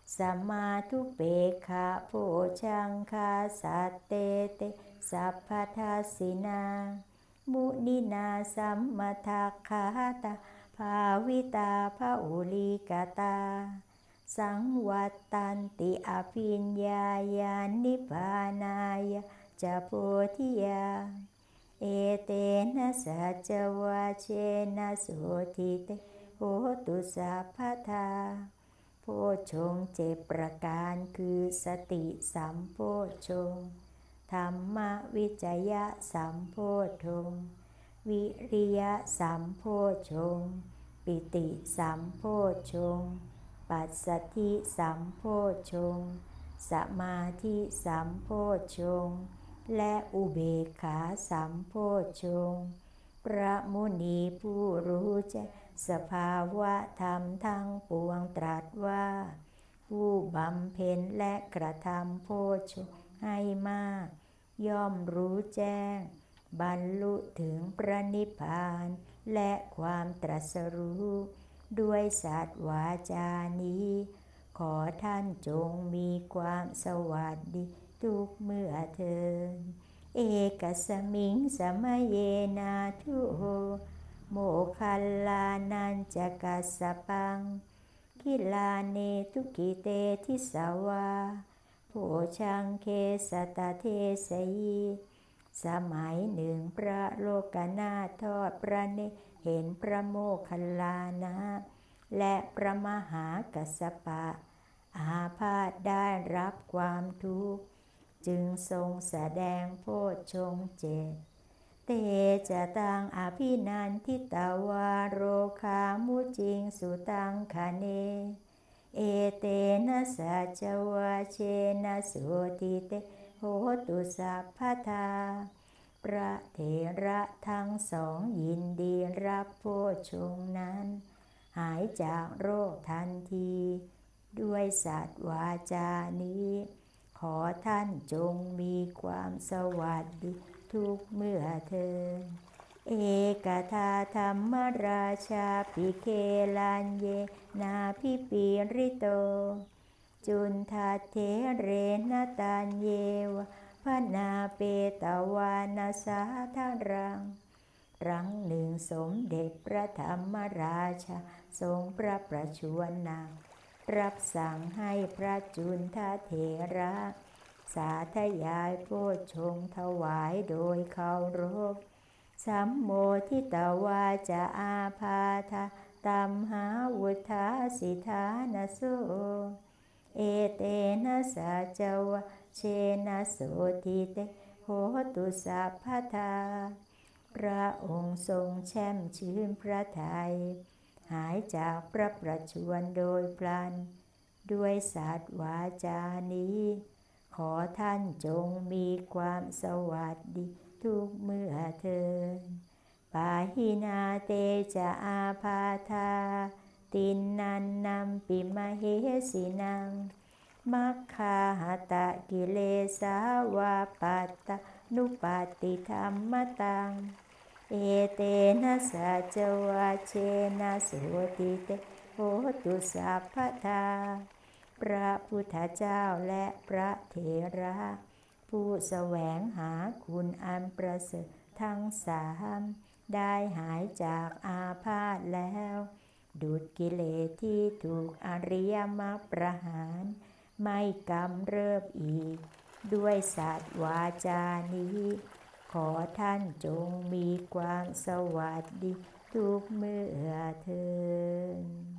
สัมมาทุเปกขาโภชังคาสัตเตเตสัพพทัสสินามุนินาสัมมทัคขาตาภาวิตาภาอุลิกตาสังวัตตันติอภิญญายานิพพานายะจะโพธิยาเอเตนะสัจวะเชนะโสทิเตโหตุสัพพทาโพชฌงค์เจ็ดประการคือสติสัมโพชฌงค์ธรรมวิจยะสัมโพชฌงค์วิริยะสัมโพชฌงค์ปิติสัมโพชฌงค์ปัสสัทธิสัมโพชฌงค์สมาธิสัมโพชฌงค์และอุเบกขาสัมโพชฌงค์พระมุนีผู้รู้แจ้งสภาวะธรรมทั้งปวงตรัสว่าผู้บำเพ็ญและกระทำโพชฌงค์ให้มากย่อมรู้แจ้งบรรลุถึงพระนิพพานและความตรัสรู้ด้วยสัตย์วาจานี้ขอท่านจงมีความสวัสดิทุกเมื่อเทินเอกสมิงสมัยเยนาทุโหโมคัลลานันจกัสสปังคิลาเนทุกิเตทิสาวาโพชังเคสตเทสยีสมัยหนึ่งพระโลกนาถทอดพระเนตรเห็นพระโมคคัลลานะและพระมหากัสสปะอาพาธได้รับความทุกข์จึงทรงแสดงโพชฌงค์เจ็ดเตจะตังอภินันทิตาวาโรคามุจิงสุตังคเนเอเตนะสัจวะเชนะสุติเตโหตุสัพพทาพระเถระทั้งสองยินดีรับโพชฌงค์นั้นหายจากโรคทันทีด้วยสัตย์วาจานี้ขอท่านจงมีความสวัสดิทุกเมื่อเทินเอกทาธรรมราชาปิเคลันเยนาพิปิริโตจุนทัตเถเรนตันเยวะพนาเปตวานาสาทารังครั้งหนึ่งสมเด็จพระธรรมราชาทรงพระประชวรนางรับสั่งให้พระจุนทเถระสาธยายโพชฌงค์ถวายโดยเคารพสัมโมทิตวาจาอาพาธาตัมหาวุธาสิทานโสเอเตนะสัจวะเชนะโสทิเตโหตุสัพพทาพระองค์ทรงแช่มชื่นพระทัยหายจากพระประชวรโดยพลันด้วยสัตย์วาจานี้ขอท่านจงมีความสวัสดิทุกเมื่อเทินปาหินาเตจะอาพาธาตินนันนัมปิมเหสินังมัคคาหตะกิเลสาวาปัตตนุปาติธรรมตังเอเตนะสัจวะเชนะสุติเตโหตุสัพพทาพระพุทธเจ้าและพระเถระผู้แสวงหาคุณอันประเสริฐทั้งสามได้หายจากอาพาธแล้วดุจกิเลสที่ถูกอริยมรรคประหารไม่กำเริบอีกด้วยสัตย์วาจานี้ขอท่านจงมีความสวัสดิทุกเมื่อเทิน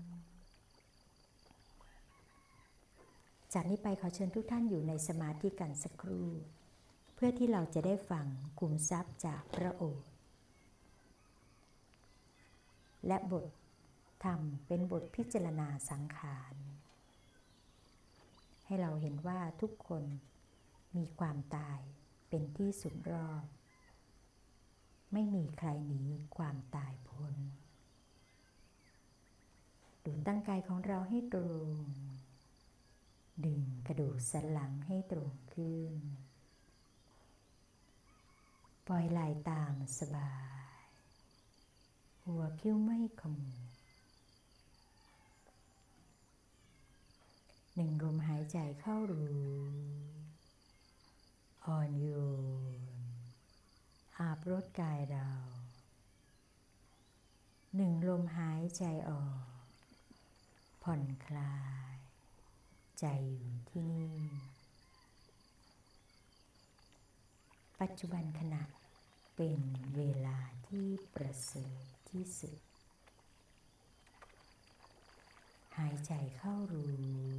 จากนี้ไปขอเชิญทุกท่านอยู่ในสมาธิกันสักครู่เพื่อที่เราจะได้ฟังคุมทรัพย์จากพระโอษฐ์และบทธรรมเป็นบทพิจารณาสังขารให้เราเห็นว่าทุกคนมีความตายเป็นที่สุดรอบไม่มีใครหนีความตายพ้นดูตั้งกายของเราให้ตรงดึงกระดูกสันหลังให้ตรงขึ้นปล่อยไหล่ตามสบายหัวคิ้วไม่ขมวดหนึ่งลมหายใจเข้ารู้อ่อนโยนอาบรดกายเราหนึ่งลมหายใจออกผ่อนคลายใจอยู่ที่นี่ปัจจุบันขณะเป็นเวลาที่ประเสริฐที่สุดหายใจเข้ารู้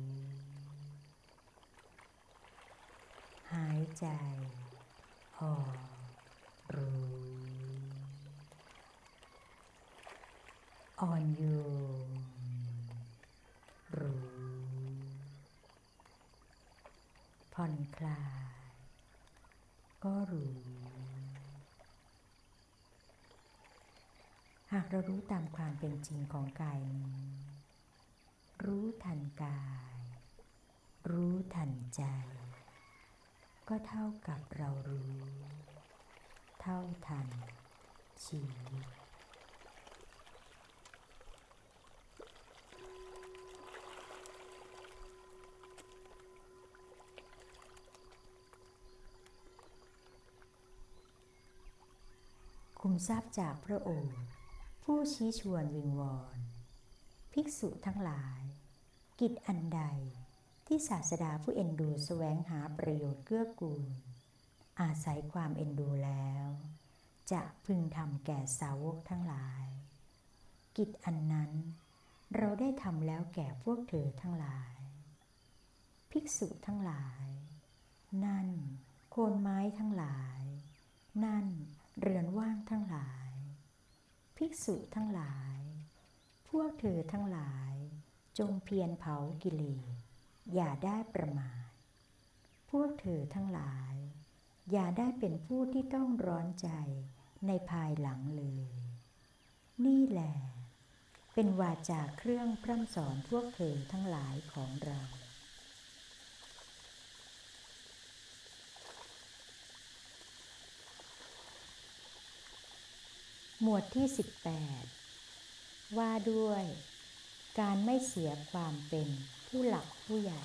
หายใจออกรู้อ่อนโยนรู้ผ่อนคลายก็รู้หากเรารู้ตามความเป็นจริงของกายนี้รู้ทันกายรู้ทันใจก็เท่ากับเรารู้เท่าทันชีวิตคุมทรัพย์จากพระองค์ผู้ชี้ชวนวิงวอนภิกษุทั้งหลายกิจอันใดที่ศาสดาผู้เอ็นดูแสวงหาประโยชน์เกื้อกูลอาศัยความเอ็นดูแล้วจะพึงทำแก่สาวกทั้งหลายกิจอันนั้นเราได้ทำแล้วแก่พวกเธอทั้งหลายภิกษุทั้งหลายนั่นโคนไม้ทั้งหลายนั่นเรือนว่างทั้งหลายภิกษุทั้งหลายพวกเธอทั้งหลายจงเพียรเผากิเลสอย่าได้ประมาทพวกเธอทั้งหลายอย่าได้เป็นผู้ที่ต้องร้อนใจในภายหลังเลยนี่แหละเป็นวาจาเครื่องพร่ำสอนพวกเธอทั้งหลายของเราหมวดที่สิบแปดว่าด้วยการไม่เสียความเป็นผู้หลักผู้ใหญ่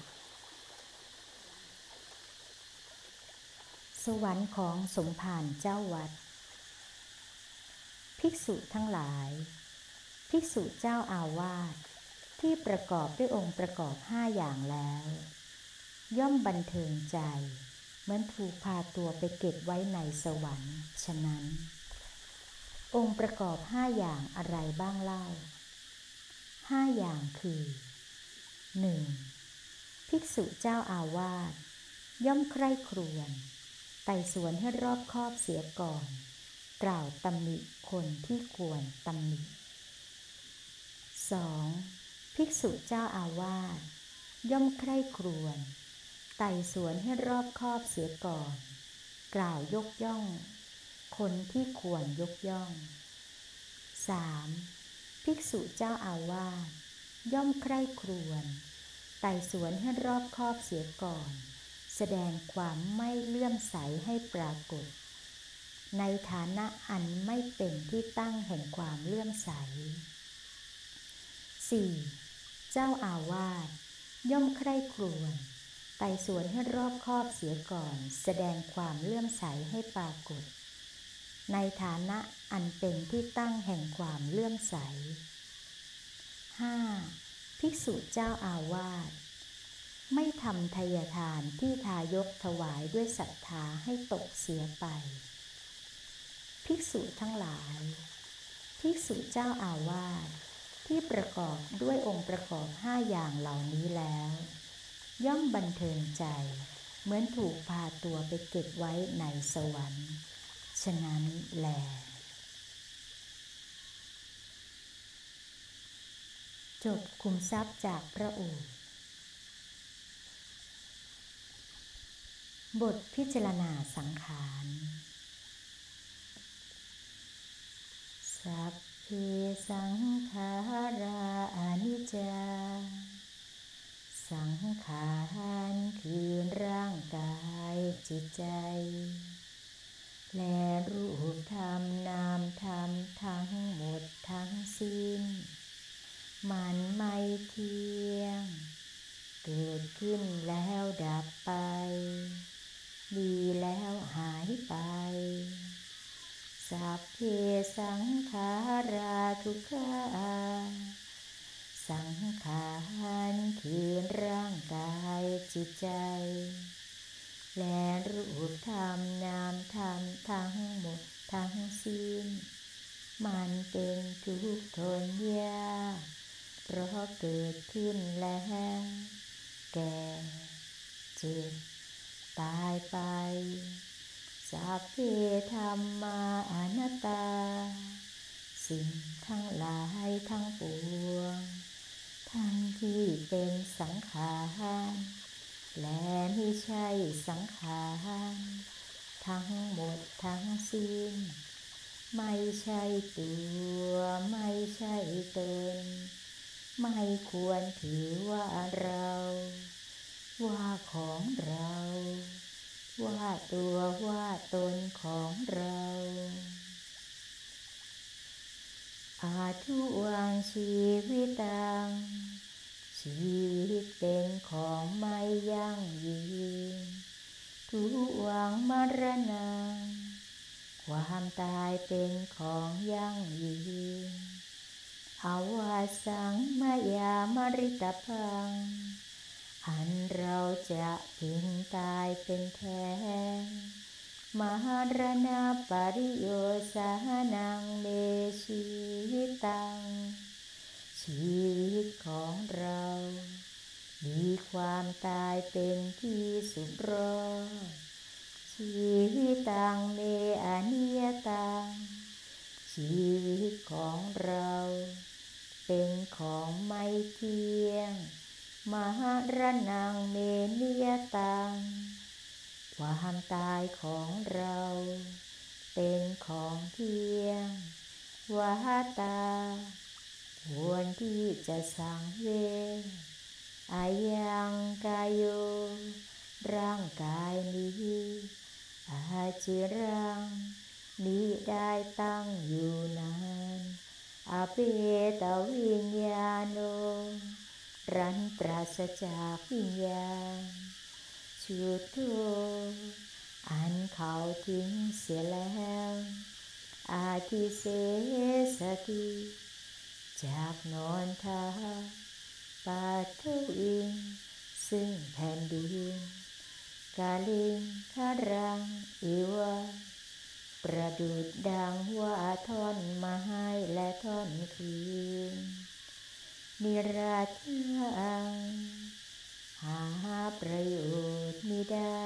สวรรค์ของสมภารเจ้าวัดภิกษุทั้งหลายภิกษุเจ้าอาวาสที่ประกอบด้วยองค์ประกอบห้าอย่างแล้วย่อมบันเทิงใจเหมือนถูกพาตัวไปเก็บไว้ในสวรรค์ฉะนั้นองค์ประกอบห้าอย่างอะไรบ้างเล่าห้าอย่างคือหนึ่งภิกษุเจ้าอาวาสย่อมใคร่ครวญไต่สวนให้รอบคอบเสียก่อนกล่าวตำหนิคนที่ควรตำหนิสองภิกษุเจ้าอาวาสย่อมใคร่ครวญไต่สวนให้รอบคอบเสียก่อนกล่าวยกย่องคนที่ควรยกย่องสามภิกษุเจ้าอาวาสย่อมใคร่ครวญไต่สวนให้รอบคอบเสียก่อนแสดงความไม่เลื่อมใสให้ปรากฏในฐานะอันไม่เป็นที่ตั้งแห่งความเลื่อมใสสี่เจ้าอาวาสย่อมใคร่ครวญไต่สวนให้รอบคอบเสียก่อนแสดงความเลื่อมใสให้ปรากฏในฐานะอันเป็นที่ตั้งแห่งความเลื่อมใสห้าภิกษุเจ้าอาวาสไม่ทำทายทานที่ทายกถวายด้วยศรัทธาให้ตกเสียไปภิกษุทั้งหลายภิกษุเจ้าอาวาสที่ประกอบด้วยองค์ประกอบห้าอย่างเหล่านี้แล้วย่อมบันเทิงใจเหมือนถูกพาตัวไปเก็บไว้ในสวรรค์ฉะนั้นแลจบคุมทรัพย์จากพระโอษฐ์บทพิจารณาสังขารสัพเพสังขาราอนิจจาสังขารคือร่างกายจิตใจและรูปธรรมนามธรรมทั้งหมดทั้งสิ้นมันไม่เที่ยงเกิดขึ้นแล้วดับไปดีแล้วหายไปสัพเพสังขาราทุกขาสังขารคือร่างกายจิตใจและรูปธรรมนามธรรมทั้งหมดทั้งสิ้นมันเป็นทุกข์ทนยากเพราะเกิดขึ้นแล้วแก่เจ็บตายไปสัพเพธัมมาอนัตตาสิ่งทั้งหลายทั้งปวงทั้งที่เป็นสังขารและไม่ใช่สังขารทั้งหมดทั้งสิ้นไม่ใช่ตัวไม่ใช่ตนไม่ควรถือว่าเราว่าของเราว่าตัวว่าตนของเราอาทุวังชีวิตังชีวิตเป็นของไม่ยั่งยืนทุวังมรณะความตายเป็นของยั่งยืนอวาสังมายามริตพังอันเราจะพึงตายเป็นแท้มรณะปริโยสานังเมชีวิตังชีวิตของเรามีความตายเป็นที่สุดรอชีวิตังเมอนิยตังชีวิตของเราเป็นของไม่เที่ยงมรณังเมนิยตังความตายของเราเป็นของเที่ยงวาตาควรที่จะสังเวชอายังกายโยร่างกายนี้อาจิรังมิได้ตั้งอยู่นานอเปตวิญญาโนรันปราศจากวิญญาณชุดโธอันเขาทิ้งเสียแล้วอาทิเสสติจากนอนทาปาทวิงซึ่งแผ่นดินกาลิงคารังอิวะประดุจดังว่าท่อนไม้และท่อนคืนนิราชังหาประโยชน์มิได้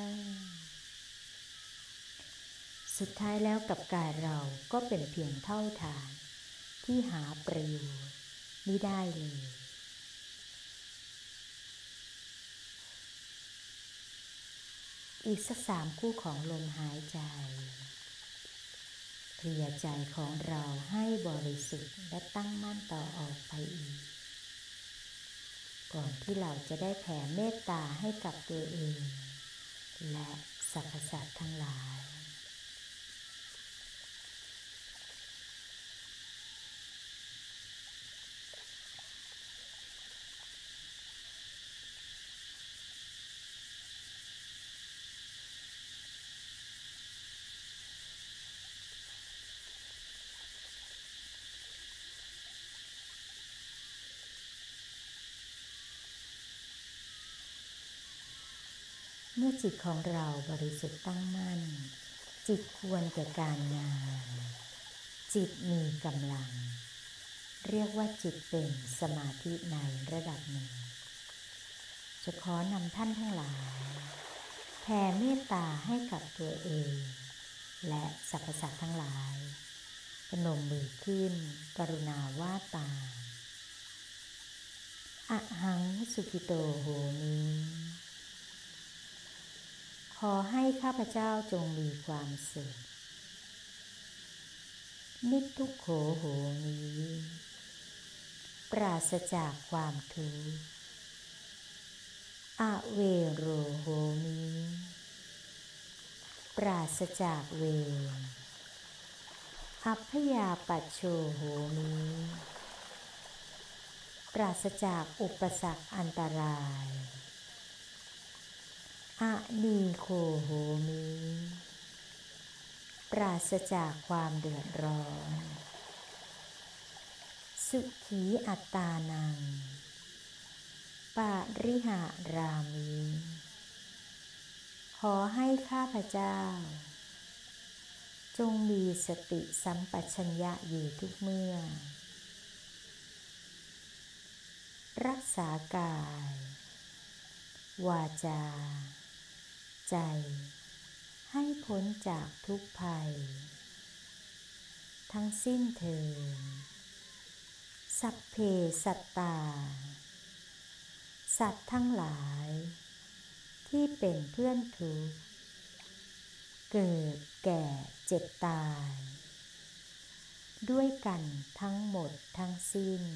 สุดท้ายแล้วกับกายเราก็เป็นเพียงเท่าฐานที่หาประโยชน์มิได้เลยอีกสักสามคู่ของลมหายใจเคลียร์ใจของเราให้บริสุทธิ์และตั้งมั่นต่อออกไปอีกก่อนที่เราจะได้แผ่เมตตาให้กับตัวเองและสรรพสัตว์ทั้งหลายเมื่อจิตของเราบริสุทธิ์ตั้งมั่นจิตควรแก่การงานจิตมีกำลังเรียกว่าจิตเป็นสมาธิในระดับหนึ่งจะขอนำท่านทั้งหลายแผ่เมตตาให้กับตัวเองและสรรพสัตว์ทั้งหลายพนมมือขึ้นกรุณาว่าตามอะหังสุขิโตโหมิขอให้ข้าพเจ้าจงมีความสุขนิทุกโขโหมิปราศจากความทุกข์อเวโรโหมิปราศจากเวรอัพพยาปัชโชโหมิปราศจากอุปสรรคอันตรายอะนีโคโหมิปราศจากความเดือดร้อนสุขีอัตตานังปาริหารามิขอให้ข้าพเจ้าจงมีสติสัมปชัญญะอยู่ทุกเมื่อรักษากายวาจาใจให้พ้นจากทุกภัยทั้งสิ้นเถิดสัพเพสัตตาสัตว์ทั้งหลายที่เป็นเพื่อนทุกข์เกิดแก่เจ็บตายด้วยกันทั้งหมดทั้งสิ้น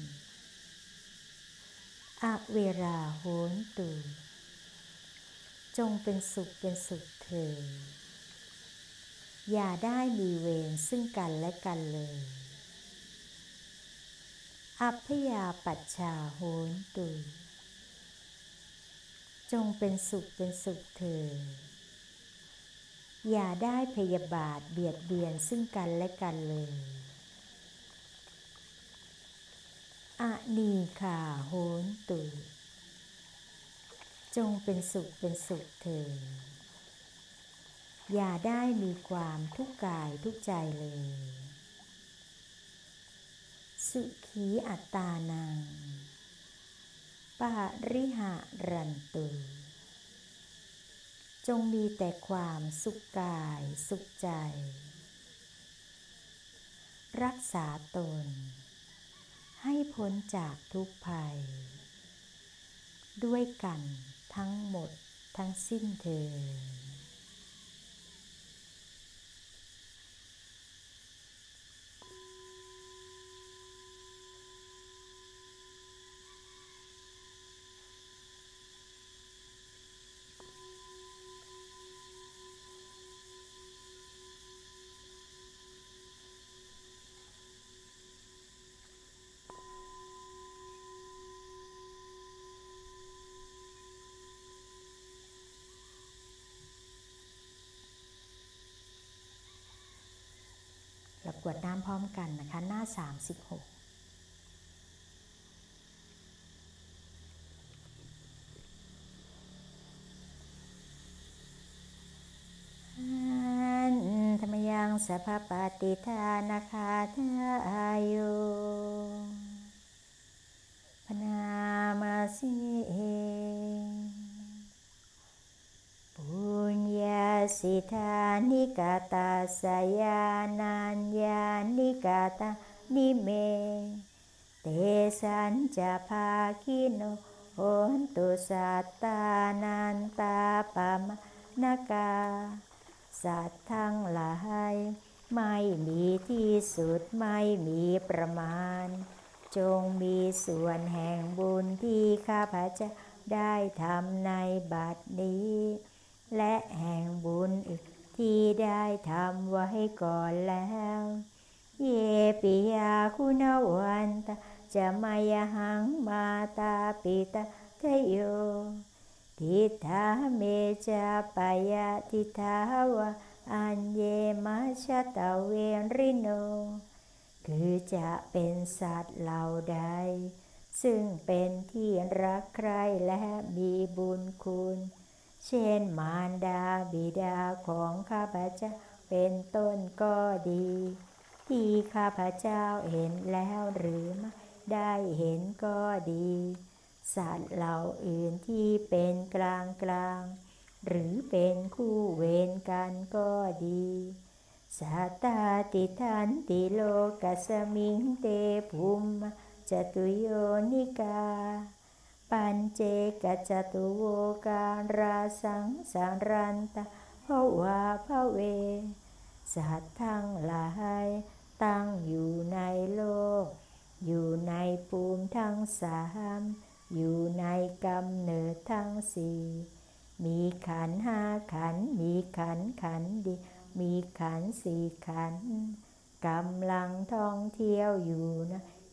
อเวราโหนตุจงเป็นสุขเป็นสุขเถิดอย่าได้มีเวรซึ่งกันและกันเลยอัพพยาปัชชาโหนตุจงเป็นสุขเป็นสุขเถิดอย่าได้พยาบาทเบียดเบียนซึ่งกันและกันเลยอนีฆาโหนตุจงเป็นสุขเป็นสุขเถิดอย่าได้มีความทุกข์กายทุกข์ใจเลยสุขีอัตตานังปาริหารันตุจงมีแต่ความสุขกายสุขใจรักษาตนให้พ้นจากทุกภัยด้วยกันทั้งหมดทั้งสิ้นเถิดเรากวดน้ำพร้อมกันนะคะหน้าสามสิบหกธรรมยังสัพพปฏิทานาคาทายโยพนามาสิปุญญาสิทานิกาตาสยานัญญานิกาตานิเมเตสัญจภาคิโนโหนตุสัตตานันตาปามนากาสัตว์ทั้งหลายไม่มีที่สุดไม่มีประมาณจงมีส่วนแห่งบุญที่ข้าพเจ้าได้ทำในบัดนี้และแห่งบุญอีกที่ได้ทำไว้ก่อนแล้วเยปิยาคุณวันตาจะมายหังมาตาปิตาเทโยทิฏฐาเมจาปายาทิฏฐาวะอัญเยมัชฌตเวริโนคือจะเป็นสัตว์เหล่าใดซึ่งเป็นที่รักใคร่และมีบุญคุณเช่นมารดาบิดาของข้าพเจ้าเป็นต้นก็ดีที่ข้าพเจ้าเห็นแล้วหรือไม่ได้เห็นก็ดีสัตว์เหล่าอื่นที่เป็นกลางกลางหรือเป็นคู่เวรกันก็ดีสัตตาติทันติโลกัสมิงเตภุมจตุโยนิกาปัญเจกจตุโวการาสังสารันตภวาภเวสัตว์ทั้งหลายตั้งอยู่ในโลกอยู่ในภูมิทั้งสามอยู่ในกำเนิดทั้งสี่มีขันธ์ห้าขันธ์มีขันธ์ขันธ์ดีมีขันธ์สี่ขันธ์กำลังท่องเที่ยวอยู่นะ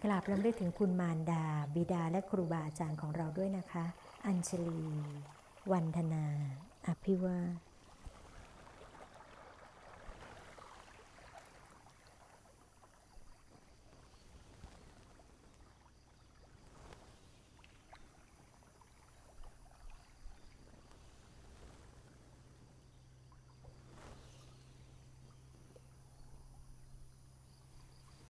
กราบรำลึกถึงคุณมารดาบิดาและครูบาอาจารย์ของเราด้วยนะคะอัญชลี วันธนา อภิวาส